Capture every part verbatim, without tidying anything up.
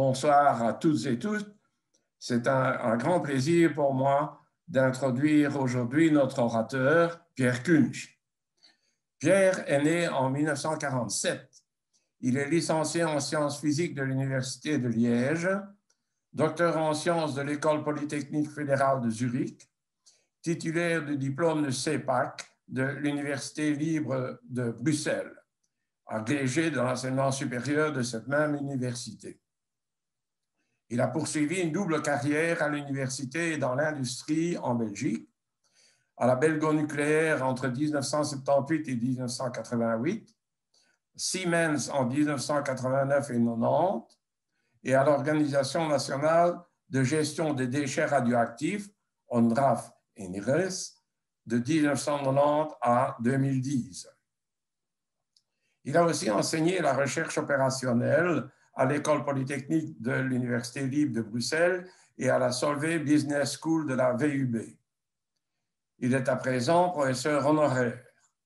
Bonsoir à toutes et tous. C'est un, un grand plaisir pour moi d'introduire aujourd'hui notre orateur, Pierre Kunsch. Pierre est né en mille neuf cent quarante-sept. Il est licencié en sciences physiques de l'Université de Liège, docteur en sciences de l'École polytechnique fédérale de Zurich, titulaire du diplôme de C E P A C de l'Université libre de Bruxelles, agrégé de l'enseignement supérieur de cette même université. Il a poursuivi une double carrière à l'université et dans l'industrie en Belgique, à la Belgo-Nucléaire entre mille neuf cent soixante-dix-huit et mille neuf cent quatre-vingt-huit, Siemens en mille neuf cent quatre-vingt-neuf et quatre-vingt-dix, et à l'Organisation nationale de gestion des déchets radioactifs, ONRAF et NIRES, de mille neuf cent quatre-vingt-dix à deux mille dix. Il a aussi enseigné la recherche opérationnelle à l'École polytechnique de l'Université libre de Bruxelles et à la Solvay Business School de la V U B. Il est à présent professeur honoraire.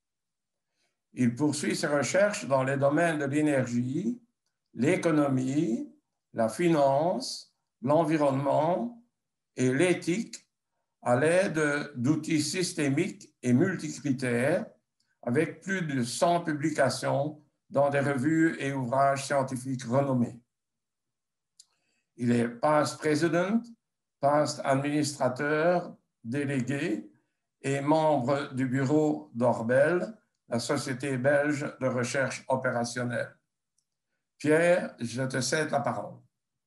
Il poursuit ses recherches dans les domaines de l'énergie, l'économie, la finance, l'environnement et l'éthique à l'aide d'outils systémiques et multicritères avec plus de cent publications dans des revues et ouvrages scientifiques renommés. Il est past president, past administrateur délégué et membre du bureau d'Orbel, la société belge de recherche opérationnelle. Pierre, je te cède la parole.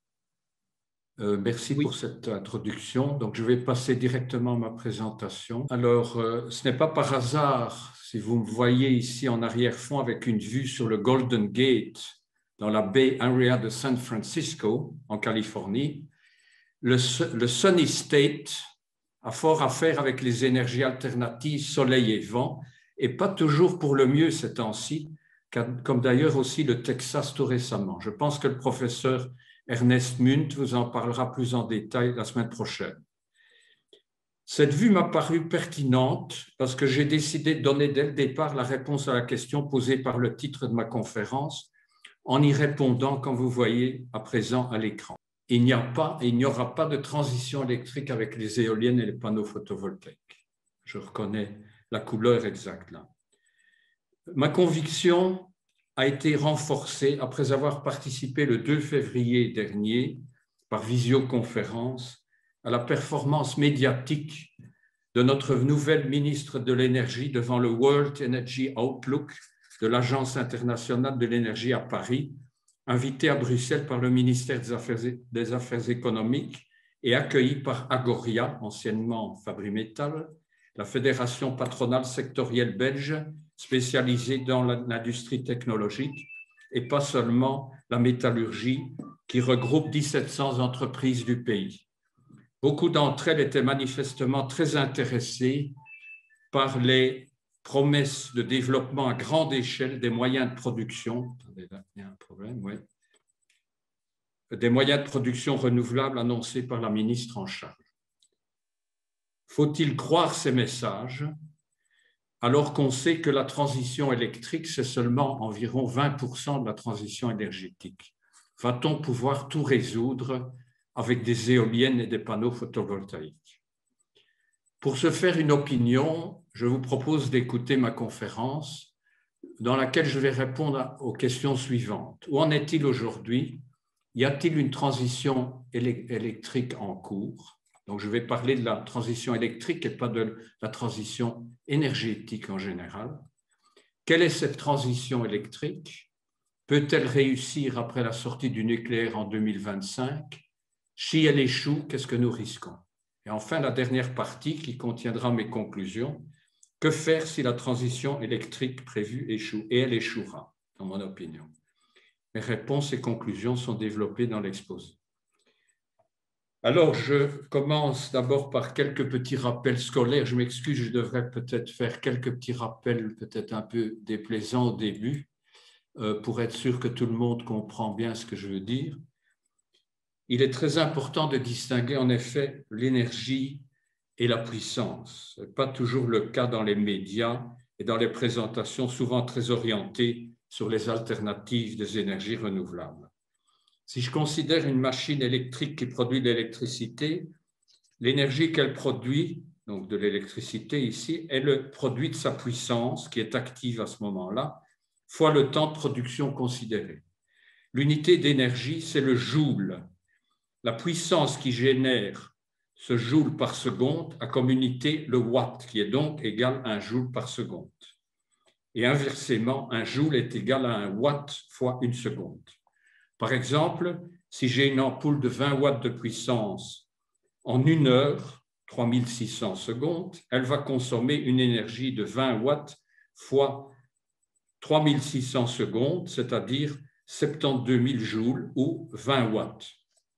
Euh, merci oui. pour cette introduction. Donc, je vais passer directement à ma présentation. Alors, euh, ce n'est pas par hasard si vous me voyez ici en arrière-fond avec une vue sur le Golden Gate dans la Bay Area de San Francisco, en Californie. Le, le Sunny State a fort à faire avec les énergies alternatives, soleil et vent, et pas toujours pour le mieux ces temps-ci, comme d'ailleurs aussi le Texas tout récemment. Je pense que le professeur Ernest Munt vous en parlera plus en détail la semaine prochaine. Cette vue m'a paru pertinente parce que j'ai décidé de donner dès le départ la réponse à la question posée par le titre de ma conférence en y répondant, comme vous voyez à présent à l'écran. Il n'y a pas et il n'y aura pas de transition électrique avec les éoliennes et les panneaux photovoltaïques. Je reconnais la couleur exacte là. Ma conviction a été renforcée après avoir participé le deux février dernier par visioconférence à la performance médiatique de notre nouvelle ministre de l'Énergie devant le World Energy Outlook de l'Agence internationale de l'énergie à Paris, invitée à Bruxelles par le ministère des Affaires, des Affaires économiques et accueillie par Agoria, anciennement Fabri-Metal, la fédération patronale sectorielle belge spécialisée dans l'industrie technologique et pas seulement la métallurgie qui regroupe mille sept cents entreprises du pays. Beaucoup d'entre elles étaient manifestement très intéressées par les promesses de développement à grande échelle des moyens de production. Attendez, là, il y a un problème, oui. Des moyens de production renouvelables annoncés par la ministre en charge. Faut-il croire ces messages alors qu'on sait que la transition électrique, c'est seulement environ vingt pour cent de la transition énergétique? Va-t-on pouvoir tout résoudre avec des éoliennes et des panneaux photovoltaïques? Pour se faire une opinion, je vous propose d'écouter ma conférence dans laquelle je vais répondre aux questions suivantes. Où en est-il aujourd'hui? Y a-t-il une transition électrique en cours? Donc, je vais parler de la transition électrique et pas de la transition énergétique en général. Quelle est cette transition électrique? Peut-elle réussir après la sortie du nucléaire en deux mille vingt-cinq? Si elle échoue, qu'est-ce que nous risquons? Et enfin, la dernière partie qui contiendra mes conclusions. Que faire si la transition électrique prévue échoue? Et elle échouera, dans mon opinion. Mes réponses et conclusions sont développées dans l'exposé. Alors, je commence d'abord par quelques petits rappels scolaires. Je m'excuse, je devrais peut-être faire quelques petits rappels, peut-être un peu déplaisants au début, euh, pour être sûr que tout le monde comprend bien ce que je veux dire. Il est très important de distinguer en effet l'énergie et la puissance. Ce n'est pas toujours le cas dans les médias et dans les présentations souvent très orientées sur les alternatives des énergies renouvelables. Si je considère une machine électrique qui produit de l'électricité, l'énergie qu'elle produit, donc de l'électricité ici, est le produit de sa puissance qui est active à ce moment-là, fois le temps de production considéré. L'unité d'énergie, c'est le joule. La puissance qui génère ce joule par seconde a comme unité le watt, qui est donc égal à un joule par seconde. Et inversement, un joule est égal à un watt fois une seconde. Par exemple, si j'ai une ampoule de vingt watts de puissance, en une heure, trois mille six cents secondes, elle va consommer une énergie de vingt watts fois trois mille six cents secondes, c'est-à-dire soixante-douze mille joules ou vingt watts.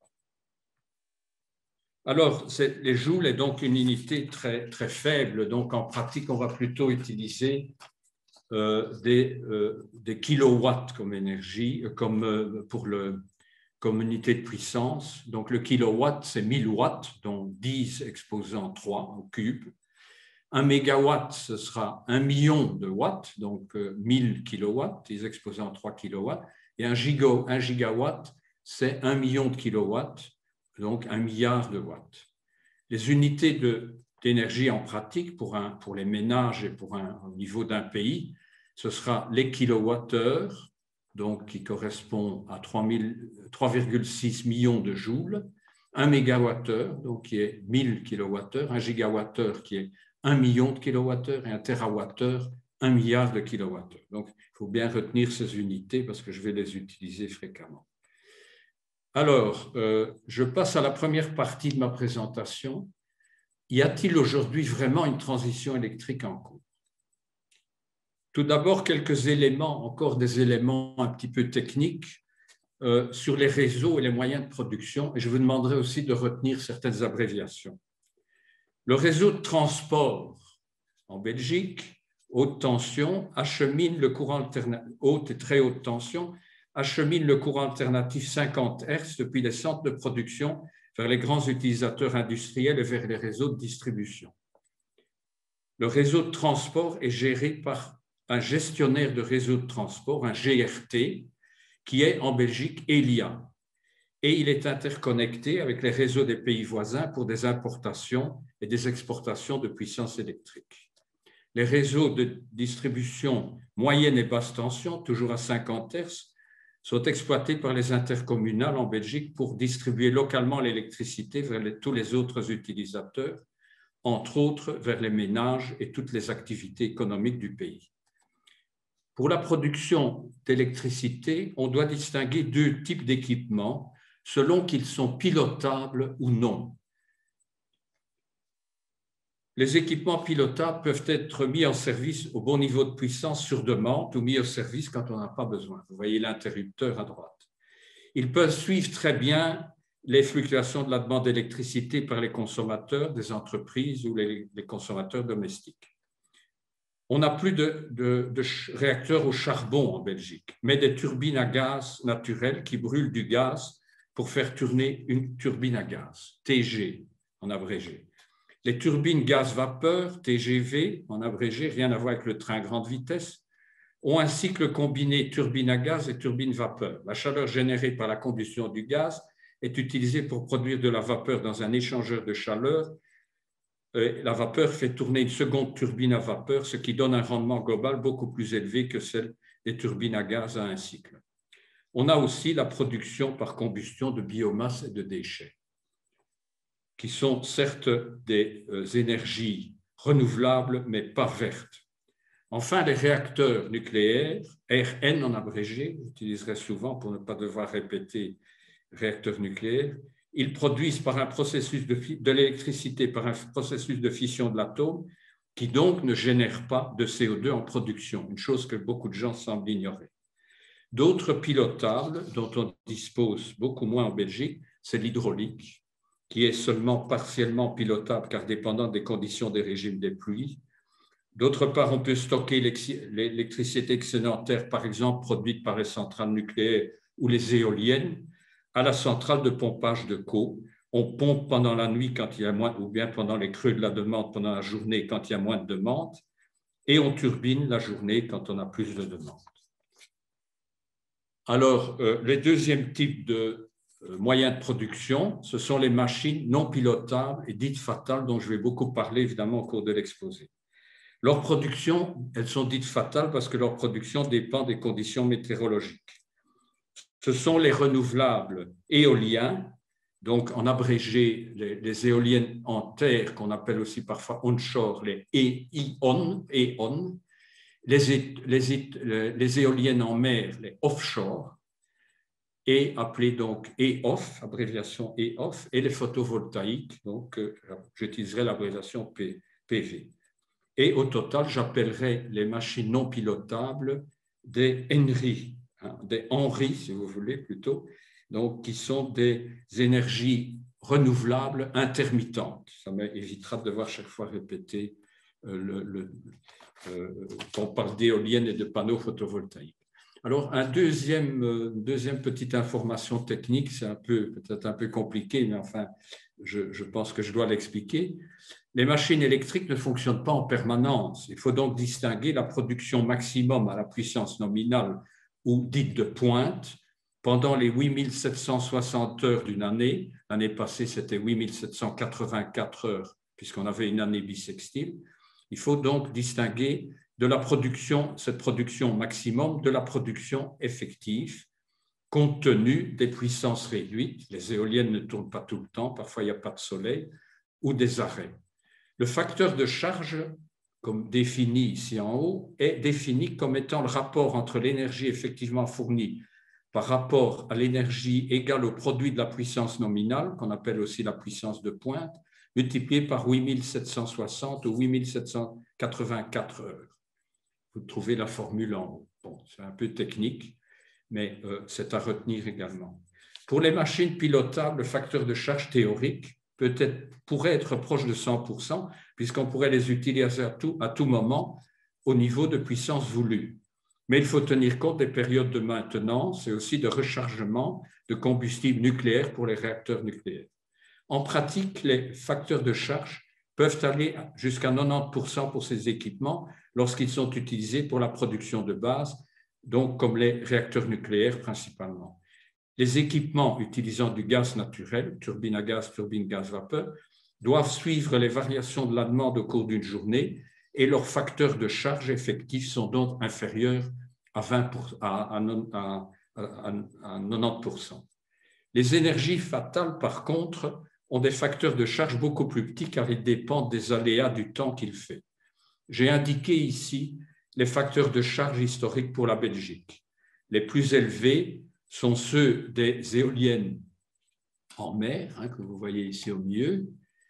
Alors, les joules est donc une unité très, très faible, donc en pratique, on va plutôt utiliser euh, des, euh, des kilowatts comme énergie, comme, euh, pour le, comme unité de puissance. Donc, le kilowatt, c'est mille watts, donc dix exposant trois au cube. Un mégawatt, ce sera un million de watts, donc euh, mille kilowatts, dix exposant trois kilowatts. Et un, giga, un gigawatt, c'est un million de kilowatts, donc un milliard de watts. Les unités d'énergie en pratique pour, un, pour les ménages et pour un, au niveau d'un pays, ce sera les kilowattheures, donc qui correspond à trois virgule six millions de joules, un mégawattheure, donc qui est mille kilowattheures, un gigawattheure qui est un million de kilowattheures et un térawattheure, un milliard de kilowattheures. Donc, il faut bien retenir ces unités parce que je vais les utiliser fréquemment. Alors, euh, je passe à la première partie de ma présentation. Y a-t-il aujourd'hui vraiment une transition électrique en cours? Tout d'abord, quelques éléments, encore des éléments un petit peu techniques euh, sur les réseaux et les moyens de production. Et je vous demanderai aussi de retenir certaines abréviations. Le réseau de transport en Belgique, haute tension, achemine le courant alternatif, haute et très haute tension, achemine le courant alternatif cinquante hertz depuis les centres de production vers les grands utilisateurs industriels et vers les réseaux de distribution. Le réseau de transport est géré par un gestionnaire de réseau de transport, un G R T, qui est en Belgique Elia. Et il est interconnecté avec les réseaux des pays voisins pour des importations et des exportations de puissance électrique. Les réseaux de distribution moyenne et basse tension, toujours à cinquante hertz, sont exploités par les intercommunales en Belgique pour distribuer localement l'électricité vers les, tous les autres utilisateurs, entre autres vers les ménages et toutes les activités économiques du pays. Pour la production d'électricité, on doit distinguer deux types d'équipements selon qu'ils sont pilotables ou non. Les équipements pilotables peuvent être mis en service au bon niveau de puissance sur demande ou mis au service quand on n'a pas besoin. Vous voyez l'interrupteur à droite. Ils peuvent suivre très bien les fluctuations de la demande d'électricité par les consommateurs des entreprises ou les, les consommateurs domestiques. On n'a plus de, de, de réacteurs au charbon en Belgique, mais des turbines à gaz naturelles qui brûlent du gaz pour faire tourner une turbine à gaz, T G en abrégé. Les turbines gaz-vapeur, T G V en abrégé, rien à voir avec le train à grande vitesse, ont un cycle combiné turbine à gaz et turbine vapeur. La chaleur générée par la combustion du gaz est utilisée pour produire de la vapeur dans un échangeur de chaleur. La vapeur fait tourner une seconde turbine à vapeur, ce qui donne un rendement global beaucoup plus élevé que celle des turbines à gaz à un cycle. On a aussi la production par combustion de biomasse et de déchets, qui sont certes des énergies renouvelables, mais pas vertes. Enfin, les réacteurs nucléaires, R N en abrégé, j'utiliserai souvent pour ne pas devoir répéter réacteurs nucléaires, ils produisent par un processus de, de l'électricité par un processus de fission de l'atome qui donc ne génère pas de C O deux en production, une chose que beaucoup de gens semblent ignorer. D'autres pilotables dont on dispose beaucoup moins en Belgique, c'est l'hydraulique, qui est seulement partiellement pilotable car dépendant des conditions des régimes des pluies. D'autre part, on peut stocker l'électricité excédentaire, par exemple, produite par les centrales nucléaires ou les éoliennes, à la centrale de pompage de Caux. On pompe pendant la nuit quand il y a moins, ou bien pendant les creux de la demande, pendant la journée quand il y a moins de demande, et on turbine la journée quand on a plus de demande. Alors, euh, le deuxième type de euh, moyens de production, ce sont les machines non pilotables et dites fatales, dont je vais beaucoup parler évidemment au cours de l'exposé. Leur production, elles sont dites fatales parce que leur production dépend des conditions météorologiques. Ce sont les renouvelables éoliens, donc en abrégé les, les éoliennes en terre, qu'on appelle aussi parfois onshore, les E I O N, E O N, les, les, les éoliennes en mer, les offshore, et appelées donc E O F, abréviation E O F, et les photovoltaïques, donc euh, j'utiliserai l'abréviation P V. Et au total, j'appellerai les machines non pilotables des Henry, hein, des Henry, si vous voulez plutôt, donc qui sont des énergies renouvelables intermittentes. Ça m'évitera de devoir chaque fois répéter euh, le, le, euh, qu'on parle d'éoliennes et de panneaux photovoltaïques. Alors, un deuxième, euh, deuxième petite information technique, c'est un peu, peut-être un peu compliqué, mais enfin, je, je pense que je dois l'expliquer. Les machines électriques ne fonctionnent pas en permanence. Il faut donc distinguer la production maximum à la puissance nominale ou dite de pointe pendant les huit mille sept cent soixante heures d'une année. L'année passée, c'était huit mille sept cent quatre-vingt-quatre heures, puisqu'on avait une année bissextile. Il faut donc distinguer de la production, cette production maximum, de la production effective, compte tenu des puissances réduites. Les éoliennes ne tournent pas tout le temps, parfois il n'y a pas de soleil, ou des arrêts. Le facteur de charge, comme défini ici en haut, est défini comme étant le rapport entre l'énergie effectivement fournie par rapport à l'énergie égale au produit de la puissance nominale, qu'on appelle aussi la puissance de pointe, multiplié par huit mille sept cent soixante ou huit mille sept cent quatre-vingt-quatre heures. Vous trouvez la formule en haut. Bon, c'est un peu technique, mais euh, c'est à retenir également. Pour les machines pilotables, le facteur de charge théorique peut-être, pourrait être proche de cent pour cent, puisqu'on pourrait les utiliser à tout, à tout moment au niveau de puissance voulue. Mais il faut tenir compte des périodes de maintenance et aussi de rechargement de combustible nucléaire pour les réacteurs nucléaires. En pratique, les facteurs de charge peuvent aller jusqu'à quatre-vingt-dix pour cent pour ces équipements lorsqu'ils sont utilisés pour la production de base, donc comme les réacteurs nucléaires principalement. Les équipements utilisant du gaz naturel, turbine à gaz, turbine gaz-vapeur, doivent suivre les variations de la demande au cours d'une journée et leurs facteurs de charge effectifs sont donc inférieurs à, vingt pour cent, à, à, à, à quatre-vingt-dix pour cent. Les énergies fatales, par contre, ont des facteurs de charge beaucoup plus petits car ils dépendent des aléas du temps qu'il fait. J'ai indiqué ici les facteurs de charge historiques pour la Belgique. Les plus élevés sont ceux des éoliennes en mer, hein, que vous voyez ici au milieu,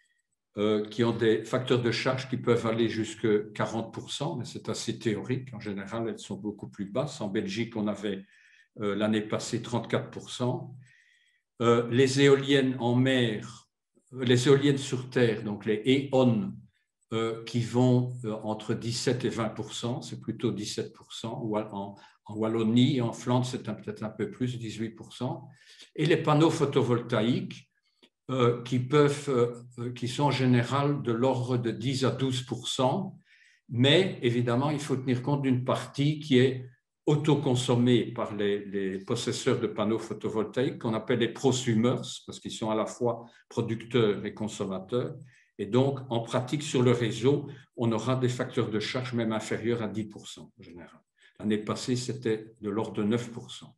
euh, qui ont des facteurs de charge qui peuvent aller jusqu'à quarante pour cent, mais c'est assez théorique. En général, elles sont beaucoup plus basses. En Belgique, on avait euh, l'année passée trente-quatre pour cent. Euh, les éoliennes en mer, les éoliennes sur terre, donc les E O N, euh, qui vont euh, entre dix-sept et vingt pour cent, c'est plutôt dix-sept pour cent, ou en, en Wallonie et en Flandre, c'est peut-être un peu plus, dix-huit pour cent. Et les panneaux photovoltaïques, euh, qui, peuvent, euh, qui sont en général de l'ordre de dix à douze pour cent, mais évidemment, il faut tenir compte d'une partie qui est autoconsommés par les, les possesseurs de panneaux photovoltaïques qu'on appelle les prosumers, parce qu'ils sont à la fois producteurs et consommateurs. Et donc, en pratique, sur le réseau, on aura des facteurs de charge même inférieurs à dix pour cent en général. L'année passée, c'était de l'ordre de neuf pour cent.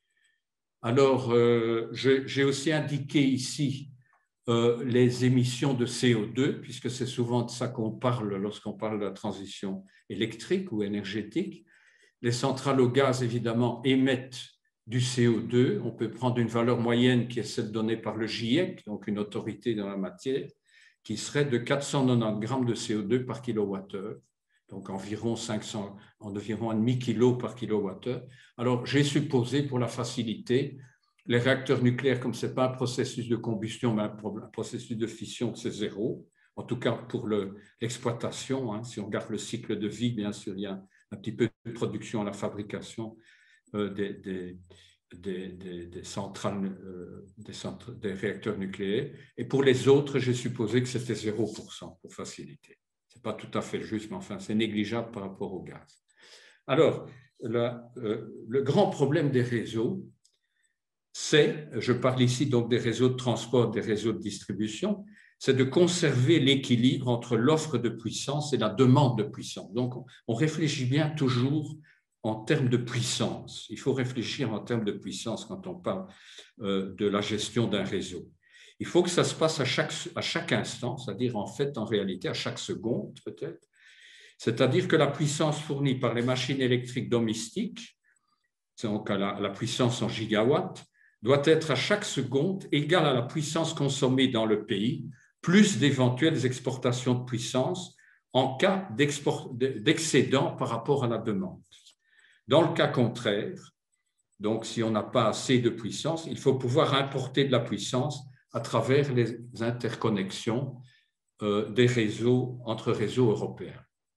Alors, euh, j'ai aussi indiqué ici euh, les émissions de C O deux, puisque c'est souvent de ça qu'on parle lorsqu'on parle de la transition électrique ou énergétique. Les centrales au gaz, évidemment, émettent du C O deux. On peut prendre une valeur moyenne qui est celle donnée par le GIEC, donc une autorité dans la matière, qui serait de quatre cent quatre-vingt-dix grammes de C O deux par kilowattheure, donc environ cinq cents, environ un demi-kilo par kilowattheure. Alors, j'ai supposé, pour la facilité, les réacteurs nucléaires, comme ce n'est pas un processus de combustion, mais un processus de fission, c'est zéro. En tout cas, pour l'exploitation, hein, si on regarde le cycle de vie, bien sûr, il y a un petit peu de production à la fabrication euh, des, des, des, des, des centrales, euh, des, centrales, des réacteurs nucléaires. Et pour les autres, j'ai supposé que c'était zéro pour cent pour faciliter. Ce n'est pas tout à fait juste, mais enfin, c'est négligeable par rapport au gaz. Alors, la, euh, le grand problème des réseaux, c'est, je parle ici donc des réseaux de transport, des réseaux de distribution, c'est de conserver l'équilibre entre l'offre de puissance et la demande de puissance. Donc, on réfléchit bien toujours en termes de puissance. Il faut réfléchir en termes de puissance quand on parle euh, de la gestion d'un réseau. Il faut que ça se passe à chaque, à chaque instant, c'est-à-dire en fait, en réalité, à chaque seconde peut-être. C'est-à-dire que la puissance fournie par les machines électriques domestiques, donc à la, la puissance en gigawatts, doit être à chaque seconde égale à la puissance consommée dans le pays, plus d'éventuelles exportations de puissance en cas d'excédent par rapport à la demande. Dans le cas contraire, donc si on n'a pas assez de puissance, il faut pouvoir importer de la puissance à travers les interconnexions euh, des réseaux entre réseaux européens.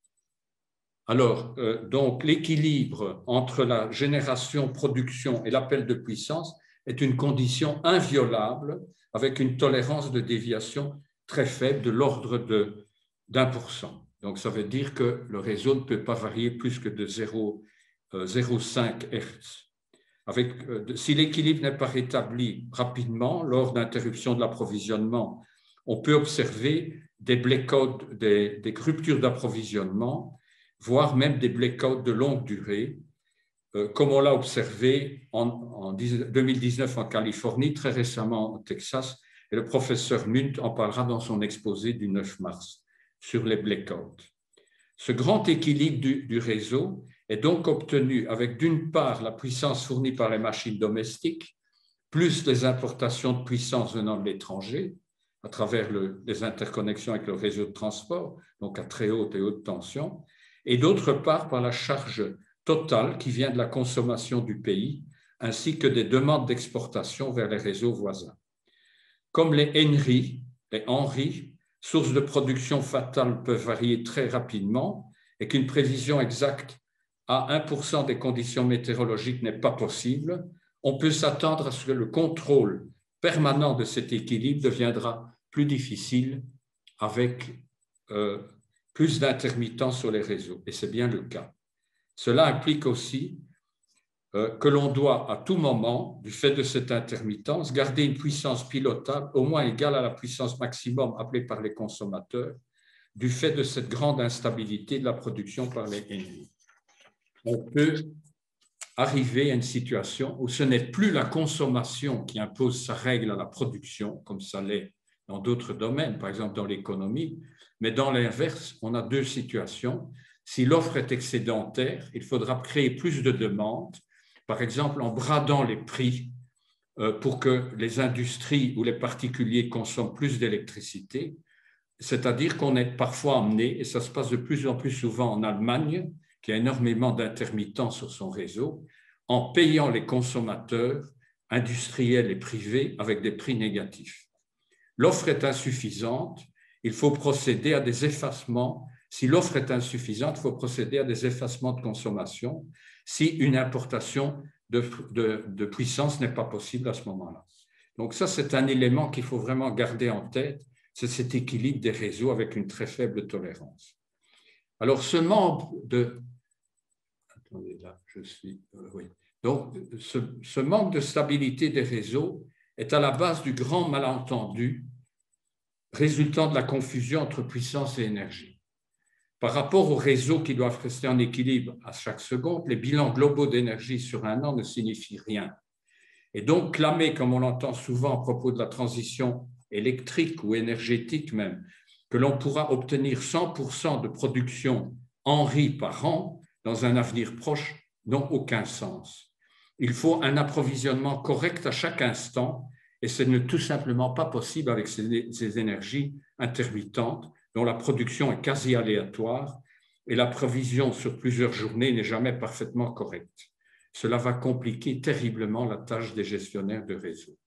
Alors, euh, donc, l'équilibre entre la génération, production et l'appel de puissance est une condition inviolable avec une tolérance de déviation très faible de l'ordre de d'un pour cent. Donc, ça veut dire que le réseau ne peut pas varier plus que de zéro virgule cinq Hertz. Avec, euh, si l'équilibre n'est pas rétabli rapidement lors d'interruption de l'approvisionnement, on peut observer des blackouts, des, des ruptures d'approvisionnement, voire même des blackouts de longue durée, euh, comme on l'a observé en, en deux mille dix-neuf en Californie, très récemment au Texas, et le professeur Munt en parlera dans son exposé du neuf mars sur les blackouts. Ce grand équilibre du, du réseau est donc obtenu avec d'une part la puissance fournie par les machines domestiques, plus les importations de puissance venant de l'étranger, à travers le, les interconnexions avec le réseau de transport, donc à très haute et haute tension, et d'autre part par la charge totale qui vient de la consommation du pays, ainsi que des demandes d'exportation vers les réseaux voisins. Comme les Henry, les Henry, sources de production fatale peuvent varier très rapidement et qu'une prévision exacte à un pour cent des conditions météorologiques n'est pas possible, on peut s'attendre à ce que le contrôle permanent de cet équilibre deviendra plus difficile avec euh, plus d'intermittence sur les réseaux, et c'est bien le cas. Cela implique aussi euh, que l'on doit à tout moment, du fait de cette intermittence, garder une puissance pilotable au moins égale à la puissance maximum appelée par les consommateurs, du fait de cette grande instabilité de la production par les Henry. On peut arriver à une situation où ce n'est plus la consommation qui impose sa règle à la production, comme ça l'est dans d'autres domaines, par exemple dans l'économie, mais dans l'inverse, on a deux situations. Si l'offre est excédentaire, il faudra créer plus de demandes, par exemple en bradant les prix pour que les industries ou les particuliers consomment plus d'électricité, c'est-à-dire qu'on est parfois amené, et ça se passe de plus en plus souvent en Allemagne, qui a énormément d'intermittents sur son réseau, en payant les consommateurs industriels et privés avec des prix négatifs. L'offre est insuffisante, il faut procéder à des effacements. Si l'offre est insuffisante, il faut procéder à des effacements de consommation si une importation de, de, de puissance n'est pas possible à ce moment-là. Donc ça, c'est un élément qu'il faut vraiment garder en tête, c'est cet équilibre des réseaux avec une très faible tolérance. Alors, ce manque de... Attendez, là, je suis... Euh, oui. Donc, ce, ce manque de stabilité des réseaux est à la base du grand malentendu résultant de la confusion entre puissance et énergie. Par rapport aux réseaux qui doivent rester en équilibre à chaque seconde, les bilans globaux d'énergie sur un an ne signifient rien. Et donc, clamer, comme on l'entend souvent à propos de la transition électrique ou énergétique même, que l'on pourra obtenir cent pour cent de production Henry par an dans un avenir proche, n'ont aucun sens. Il faut un approvisionnement correct à chaque instant et ce n'est tout simplement pas possible avec ces, ces énergies intermittentes dont la production est quasi aléatoire et la provision sur plusieurs journées n'est jamais parfaitement correcte. Cela va compliquer terriblement la tâche des gestionnaires de réseau.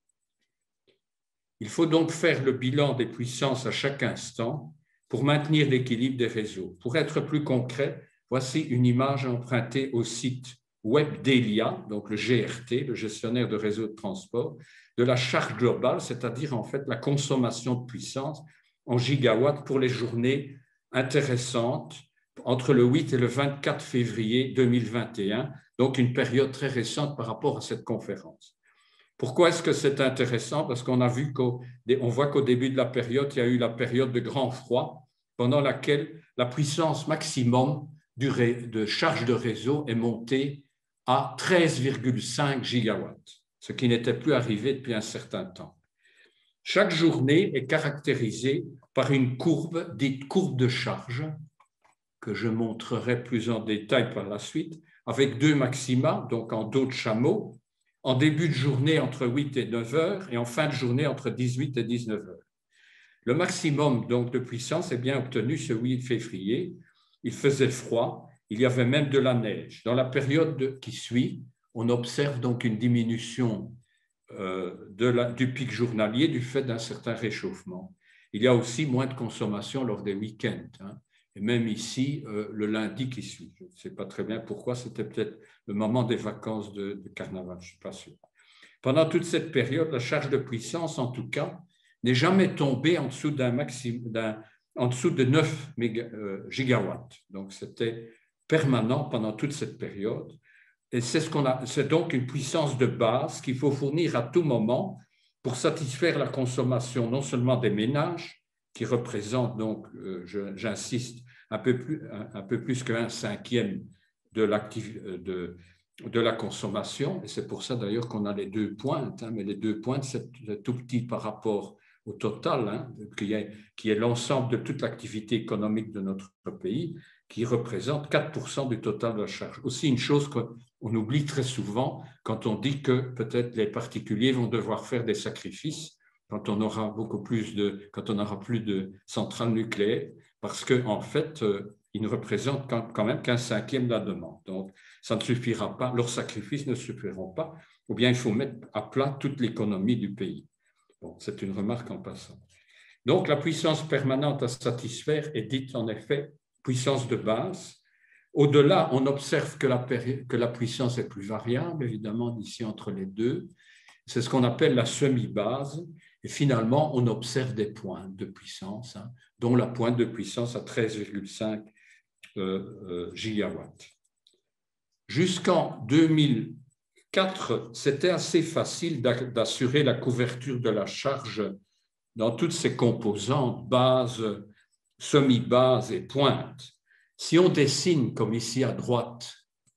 Il faut donc faire le bilan des puissances à chaque instant pour maintenir l'équilibre des réseaux. Pour être plus concret, voici une image empruntée au site WebDelia, donc le G R T, le gestionnaire de réseau de transport, de la charge globale, c'est-à-dire en fait la consommation de puissance en gigawatts pour les journées intéressantes entre le huit et le vingt-quatre février deux mille vingt et un, donc une période très récente par rapport à cette conférence. Pourquoi est-ce que c'est intéressant? Parce qu'on a vu qu'au, on voit qu'au début de la période, il y a eu la période de grand froid, pendant laquelle la puissance maximum du, de charge de réseau est montée à treize virgule cinq gigawatts, ce qui n'était plus arrivé depuis un certain temps. Chaque journée est caractérisée par une courbe, dite courbe de charge, que je montrerai plus en détail par la suite, avec deux maxima, donc en dos de chameau, en début de journée entre huit et neuf heures et en fin de journée entre dix-huit et dix-neuf heures. Le maximum donc de puissance est bien obtenu ce huit février. Il faisait froid, il y avait même de la neige. Dans la période qui suit, on observe donc une diminution euh, de la, du pic journalier du fait d'un certain réchauffement. Il y a aussi moins de consommation lors des week-ends, hein. Et même ici, euh, le lundi qui suit. Je ne sais pas très bien pourquoi, c'était peut-être le moment des vacances de, de carnaval, je ne suis pas sûr. Pendant toute cette période, la charge de puissance, en tout cas, n'est jamais tombée en dessous, d'un maximum, d'un, en dessous de neuf gigawatts. Donc, c'était permanent pendant toute cette période. Et c'est, ce qu'on a, c'est donc une puissance de base qu'il faut fournir à tout moment pour satisfaire la consommation non seulement des ménages, qui représente donc, euh, je, j'insiste, un peu plus, un, un peu plus qu'un cinquième de, de, de la consommation. Et c'est pour ça d'ailleurs qu'on a les deux pointes, hein, mais les deux pointes, c'est tout petit par rapport au total, hein, qui est, qui est l'ensemble de toute l'activité économique de notre pays, qui représente quatre pour cent du total de la charge. Aussi une chose qu'on oublie très souvent quand on dit que peut-être les particuliers vont devoir faire des sacrifices quand on aura beaucoup plus de, quand on aura plus de centrales nucléaires, parce qu'en en fait, euh, ils ne représentent quand, quand même qu'un cinquième de la demande. Donc, ça ne suffira pas, leurs sacrifices ne suffiront pas, ou bien il faut mettre à plat toute l'économie du pays. Bon, c'est une remarque en passant. Donc, la puissance permanente à satisfaire est dite en effet puissance de base. Au-delà, on observe que la, que la puissance est plus variable, évidemment, d'ici entre les deux. C'est ce qu'on appelle la semi-base. Et finalement, on observe des pointes de puissance, hein, dont la pointe de puissance à treize virgule cinq euh, euh, gigawatts. Jusqu'en deux mille quatre, c'était assez facile d'assurer la couverture de la charge dans toutes ses composantes, base, semi-base et pointe. Si on dessine, comme ici à droite,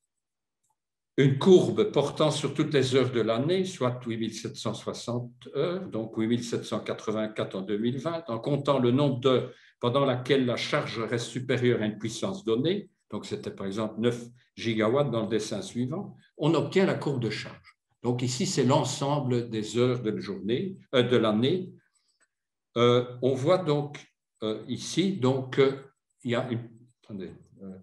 une courbe portant sur toutes les heures de l'année, soit huit mille sept cent soixante heures, donc huit mille sept cent quatre-vingt-quatre en deux mille vingt, en comptant le nombre d'heures pendant laquelle la charge reste supérieure à une puissance donnée, donc c'était par exemple neuf gigawatts dans le dessin suivant, on obtient la courbe de charge. Donc ici, c'est l'ensemble des heures de la journée, euh, de l'année. Euh, on voit donc euh, ici, donc, euh, il y a une... Attendez, euh,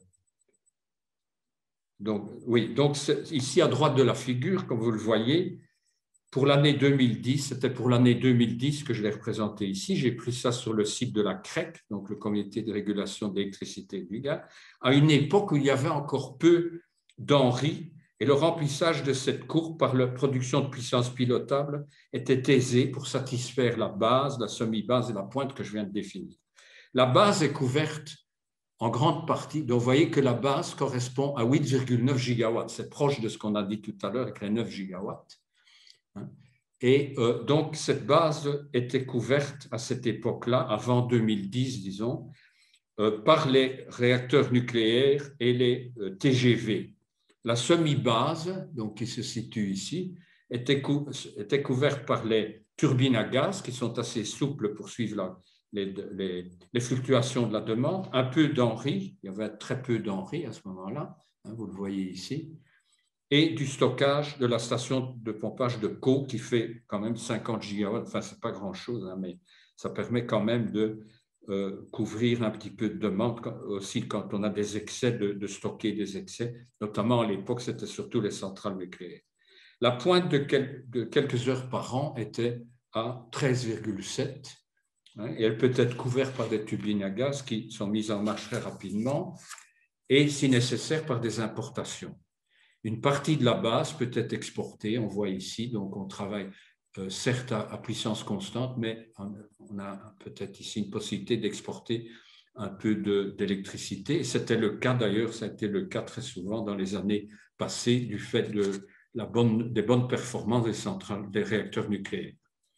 Donc, oui, donc ici à droite de la figure, comme vous le voyez, pour l'année deux mille dix, c'était pour l'année deux mille dix que je l'ai représenté ici. J'ai pris ça sur le site de la C R E C, donc le Comité de régulation de l'électricité et du gaz, à une époque où il y avait encore peu d'Henry et le remplissage de cette courbe par la production de puissance pilotable était aisé pour satisfaire la base, la semi-base et la pointe que je viens de définir. La base est couverte en grande partie. Donc, vous voyez que la base correspond à huit virgule neuf gigawatts. C'est proche de ce qu'on a dit tout à l'heure avec les neuf gigawatts. Et euh, donc, cette base était couverte à cette époque-là, avant deux mille dix, disons, euh, par les réacteurs nucléaires et les euh, T G V. La semi-base, donc qui se situe ici, était, cou était couverte par les turbines à gaz qui sont assez souples pour suivre la, les, les, les fluctuations de la demande, un peu d'Henry, il y avait très peu d'Henry à ce moment-là, hein, vous le voyez ici, et du stockage de la station de pompage de Caux qui fait quand même cinquante gigawatts, enfin ce n'est pas grand-chose, hein, mais ça permet quand même de euh, couvrir un petit peu de demande aussi quand on a des excès, de, de stocker des excès, notamment à l'époque c'était surtout les centrales nucléaires. La pointe de, quel, de quelques heures par an était à treize virgule sept, hein, et elle peut être couverte par des turbines à gaz qui sont mises en marche très rapidement et si nécessaire par des importations. Une partie de la base peut être exportée, on voit ici, donc on travaille euh, certes à, à puissance constante, mais on, on a peut-être ici une possibilité d'exporter un peu d'électricité. C'était le cas d'ailleurs, ça a été le cas très souvent dans les années passées du fait de la bonne, des bonnes performances des centrales, des réacteurs nucléaires.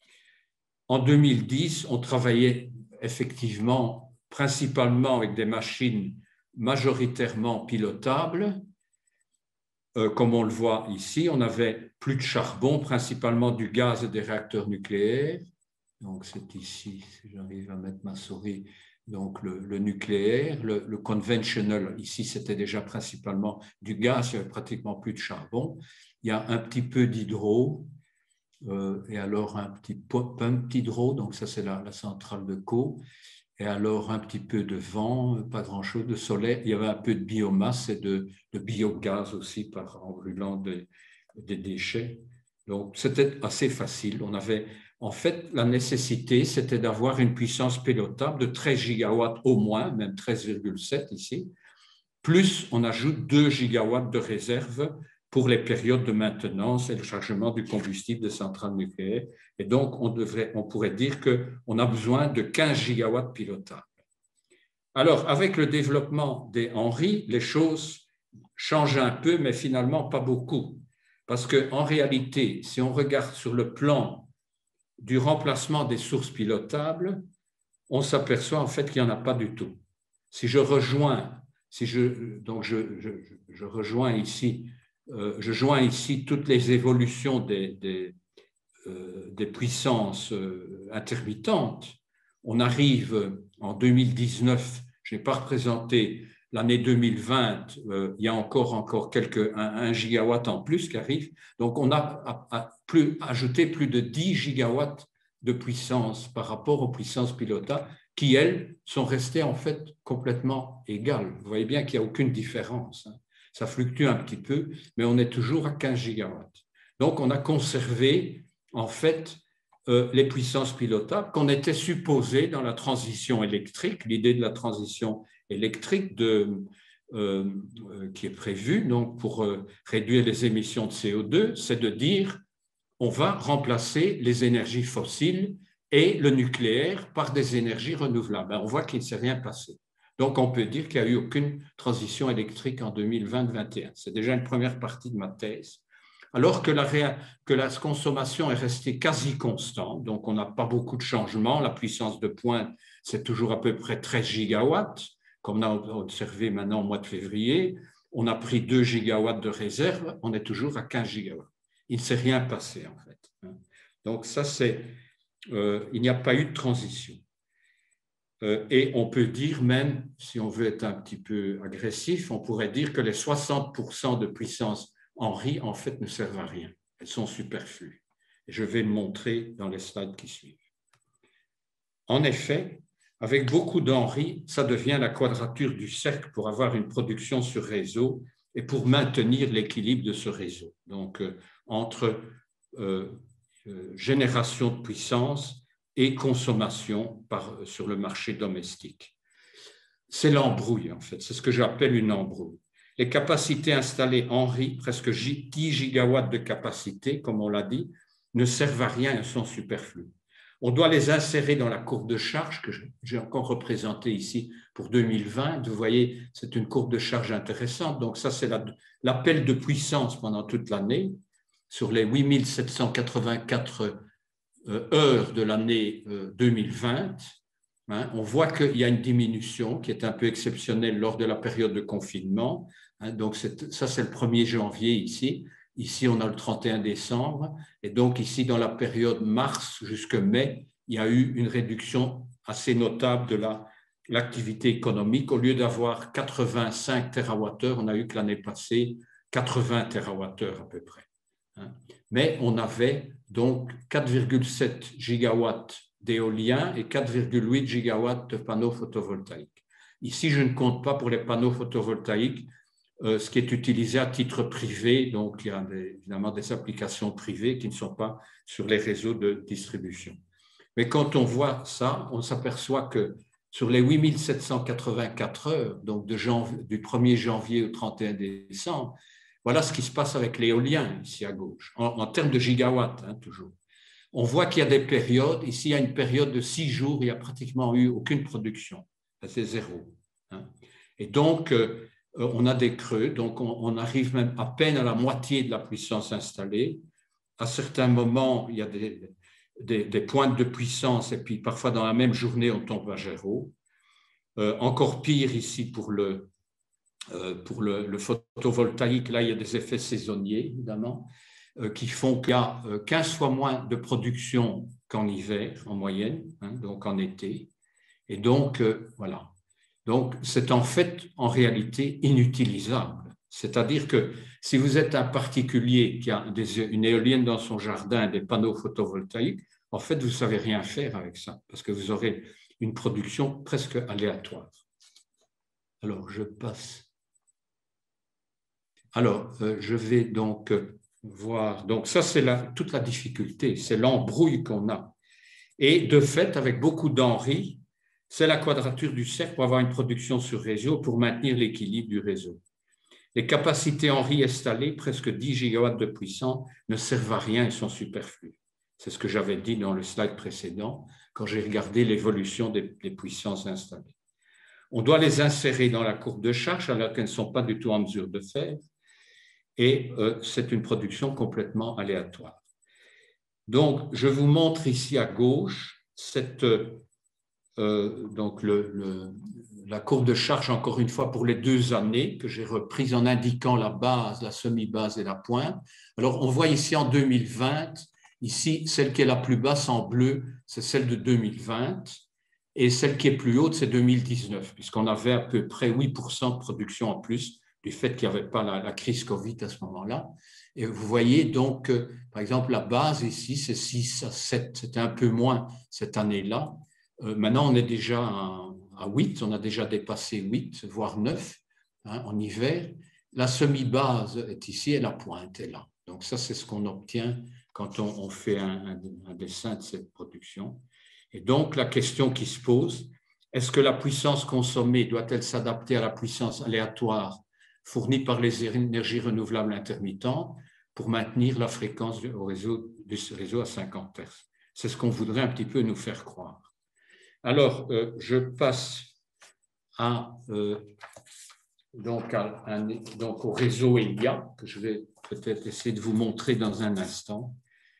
En deux mille dix, on travaillait effectivement principalement avec des machines majoritairement pilotables. Euh, comme on le voit ici, on n'avait plus de charbon, principalement du gaz et des réacteurs nucléaires. Donc c'est ici, si j'arrive à mettre ma souris, donc le, le nucléaire, le, le conventional, ici c'était déjà principalement du gaz, il n'y avait pratiquement plus de charbon. Il y a un petit peu d'hydro, euh, et alors un petit pump d'hydro, donc ça c'est la, la centrale de Caux, et alors un petit peu de vent, pas grand-chose, de soleil. Il y avait un peu de biomasse et de, de biogaz aussi par, en brûlant des, des déchets. Donc c'était assez facile. On avait, en fait, la nécessité, c'était d'avoir une puissance pilotable de treize gigawatts au moins, même treize virgule sept ici, plus on ajoute deux gigawatts de réserve pour les périodes de maintenance et le chargement du combustible des centrales nucléaires. Et donc, on, devrait, on pourrait dire qu'on a besoin de quinze gigawatts pilotables. Alors, avec le développement des Henri, les choses changent un peu, mais finalement pas beaucoup. Parce qu'en réalité, si on regarde sur le plan du remplacement des sources pilotables, on s'aperçoit en fait qu'il n'y en a pas du tout. Si je rejoins, si je, donc je, je, je rejoins ici, euh, je joins ici toutes les évolutions des, des, euh, des puissances euh, intermittentes, on arrive en deux mille dix-neuf, je n'ai pas représenté l'année deux mille vingt, euh, il y a encore, encore quelques, un, un gigawatt en plus qui arrive, donc on a a, a plus, ajouté plus de dix gigawatts de puissance par rapport aux puissances pilotables qui, elles, sont restées en fait complètement égales. Vous voyez bien qu'il n'y a aucune différence. Hein. Ça fluctue un petit peu, mais on est toujours à quinze gigawatts. Donc, on a conservé, en fait, euh, les puissances pilotables qu'on était supposé dans la transition électrique, l'idée de la transition électrique de, euh, euh, qui est prévue donc, pour euh, réduire les émissions de C O deux, c'est de dire on va remplacer les énergies fossiles et le nucléaire par des énergies renouvelables. On voit qu'il ne s'est rien passé. Donc, on peut dire qu'il n'y a eu aucune transition électrique en deux mille vingt vingt et un. C'est déjà une première partie de ma thèse. Alors que la, que la consommation est restée quasi constante, donc on n'a pas beaucoup de changements. La puissance de pointe, c'est toujours à peu près treize gigawatts, comme on a observé maintenant au mois de février. On a pris deux gigawatts de réserve, on est toujours à quinze gigawatts. Il ne s'est rien passé, en fait. Donc, ça, c'est... Euh, il n'y a pas eu de transition. Euh, et on peut dire même, si on veut être un petit peu agressif, on pourrait dire que les soixante pour cent de puissance Henri, en fait, ne servent à rien. Elles sont superflues. Et je vais le montrer dans les slides qui suivent. En effet, avec beaucoup d'Henri, ça devient la quadrature du cercle pour avoir une production sur réseau et pour maintenir l'équilibre de ce réseau. Donc, euh, entre euh, euh, génération de puissance et consommation par, sur le marché domestique. C'est l'embrouille, en fait. C'est ce que j'appelle une embrouille. Les capacités installées Henri, presque dix gigawatts de capacité, comme on l'a dit, ne servent à rien, elles sont superflues. On doit les insérer dans la courbe de charge que j'ai encore représentée ici pour deux mille vingt. Vous voyez, c'est une courbe de charge intéressante. Donc ça, c'est l'appel de puissance pendant toute l'année. Sur les huit mille sept cent quatre-vingt-quatre heures de l'année deux mille vingt, hein, on voit qu'il y a une diminution qui est un peu exceptionnelle lors de la période de confinement. Hein, donc ça, c'est le premier janvier ici. Ici, on a le trente et un décembre. Et donc, ici, dans la période mars jusqu'à mai, il y a eu une réduction assez notable de l'activité la, économique. Au lieu d'avoir quatre-vingt-cinq térawattheures, on a eu que l'année passée quatre-vingts térawattheures à peu près. Hein. Mais on avait donc quatre virgule sept gigawatts d'éolien et quatre virgule huit gigawatts de panneaux photovoltaïques. Ici, je ne compte pas pour les panneaux photovoltaïques Euh, ce qui est utilisé à titre privé, donc il y a des, évidemment des applications privées qui ne sont pas sur les réseaux de distribution. Mais quand on voit ça, on s'aperçoit que sur les huit mille sept cent quatre-vingt-quatre heures, donc de janvier, du premier janvier au trente et un décembre, voilà ce qui se passe avec l'éolien ici à gauche, en, en termes de gigawatts, hein, toujours. On voit qu'il y a des périodes, ici il y a une période de six jours, il n'y a pratiquement eu aucune production. c'est zéro. Hein. Et donc, euh, on a des creux, donc on, on arrive même à peine à la moitié de la puissance installée. À certains moments, il y a des, des, des pointes de puissance, et puis parfois dans la même journée, on tombe à zéro. Euh, encore pire ici pour le, euh, pour le, le photovoltaïque, là, il y a des effets saisonniers, évidemment, euh, qui font qu'il y a quinze fois moins de production qu'en hiver, en moyenne, hein, donc en été. Et donc, euh, voilà. Donc, c'est en fait, en réalité, inutilisable. C'est-à-dire que si vous êtes un particulier qui a des, une éolienne dans son jardin, des panneaux photovoltaïques, en fait, vous ne savez rien faire avec ça, parce que vous aurez une production presque aléatoire. Alors, je passe. Alors, euh, je vais donc voir. Donc, ça, c'est la, toute la difficulté, c'est l'embrouille qu'on a. Et de fait, avec beaucoup d'Henry, c'est la quadrature du cercle pour avoir une production sur réseau, pour maintenir l'équilibre du réseau. Les capacités Henry installées, presque dix gigawatts de puissance, ne servent à rien et sont superflues. C'est ce que j'avais dit dans le slide précédent, quand j'ai regardé l'évolution des, des puissances installées. On doit les insérer dans la courbe de charge, alors qu'elles ne sont pas du tout en mesure de faire, et euh, c'est une production complètement aléatoire. Donc, je vous montre ici à gauche cette... Euh, donc le, le, la courbe de charge, encore une fois, pour les deux années que j'ai reprise en indiquant la base, la semi-base et la pointe. Alors, on voit ici en deux mille vingt, ici, celle qui est la plus basse en bleu, c'est celle de deux mille vingt, et celle qui est plus haute, c'est deux mille dix-neuf, puisqu'on avait à peu près huit pour cent de production en plus du fait qu'il n'y avait pas la, la crise Covid à ce moment-là. Et vous voyez donc, euh, par exemple, la base ici, c'est six à sept, c'était un peu moins cette année-là. Euh, maintenant, on est déjà à huit, on a déjà dépassé huit, voire neuf, hein, en hiver. La semi-base est ici et la pointe est là. Donc ça, c'est ce qu'on obtient quand on, on fait un, un, un dessin de cette production. Et donc, la question qui se pose, est-ce que la puissance consommée doit-elle s'adapter à la puissance aléatoire fournie par les énergies renouvelables intermittentes pour maintenir la fréquence du réseau, du réseau à cinquante hertz? C'est ce qu'on voudrait un petit peu nous faire croire. Alors, euh, je passe à, euh, donc, à un, donc au réseau Elia, que je vais peut-être essayer de vous montrer dans un instant.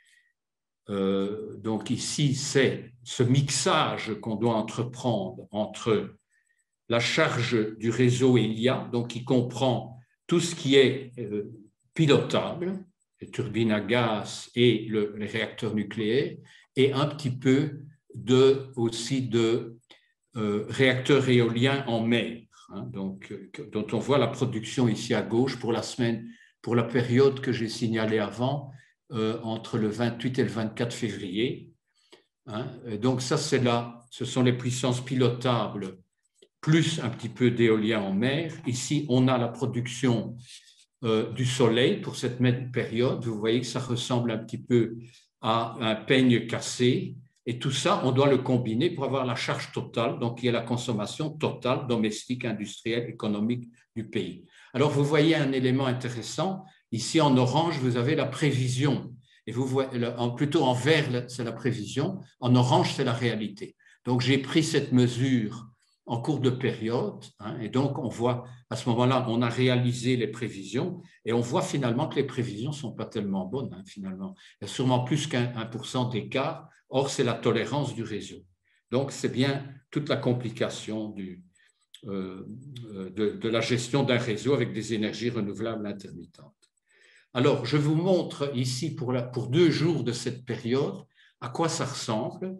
Euh, donc ici, c'est ce mixage qu'on doit entreprendre entre la charge du réseau Elia, donc qui comprend tout ce qui est euh, pilotable, les turbines à gaz et le, les réacteurs nucléaires, et un petit peu de, aussi de euh, réacteurs éoliens en mer, hein, donc, euh, dont on voit la production ici à gauche pour la semaine, pour la période que j'ai signalée avant, euh, entre le vingt-huit et le vingt-quatre février. Hein. Donc ça, c'est là, ce sont les puissances pilotables, plus un petit peu d'éolien en mer. Ici, on a la production euh, du soleil pour cette même période. Vous voyez que ça ressemble un petit peu à un peigne cassé. Et tout ça, on doit le combiner pour avoir la charge totale, donc qui est la consommation totale domestique, industrielle, économique du pays. Alors, vous voyez un élément intéressant. Ici, en orange, vous avez la prévision. Et vous voyez, plutôt en vert, c'est la prévision. En orange, c'est la réalité. Donc, j'ai pris cette mesure en cours de période, hein, et donc on voit, à ce moment-là, on a réalisé les prévisions, et on voit finalement que les prévisions ne sont pas tellement bonnes, hein, finalement. Il y a sûrement plus qu'un un pour cent d'écart, or c'est la tolérance du réseau. Donc c'est bien toute la complication du, euh, de, de la gestion d'un réseau avec des énergies renouvelables intermittentes. Alors, je vous montre ici pour, la, pour deux jours de cette période à quoi ça ressemble.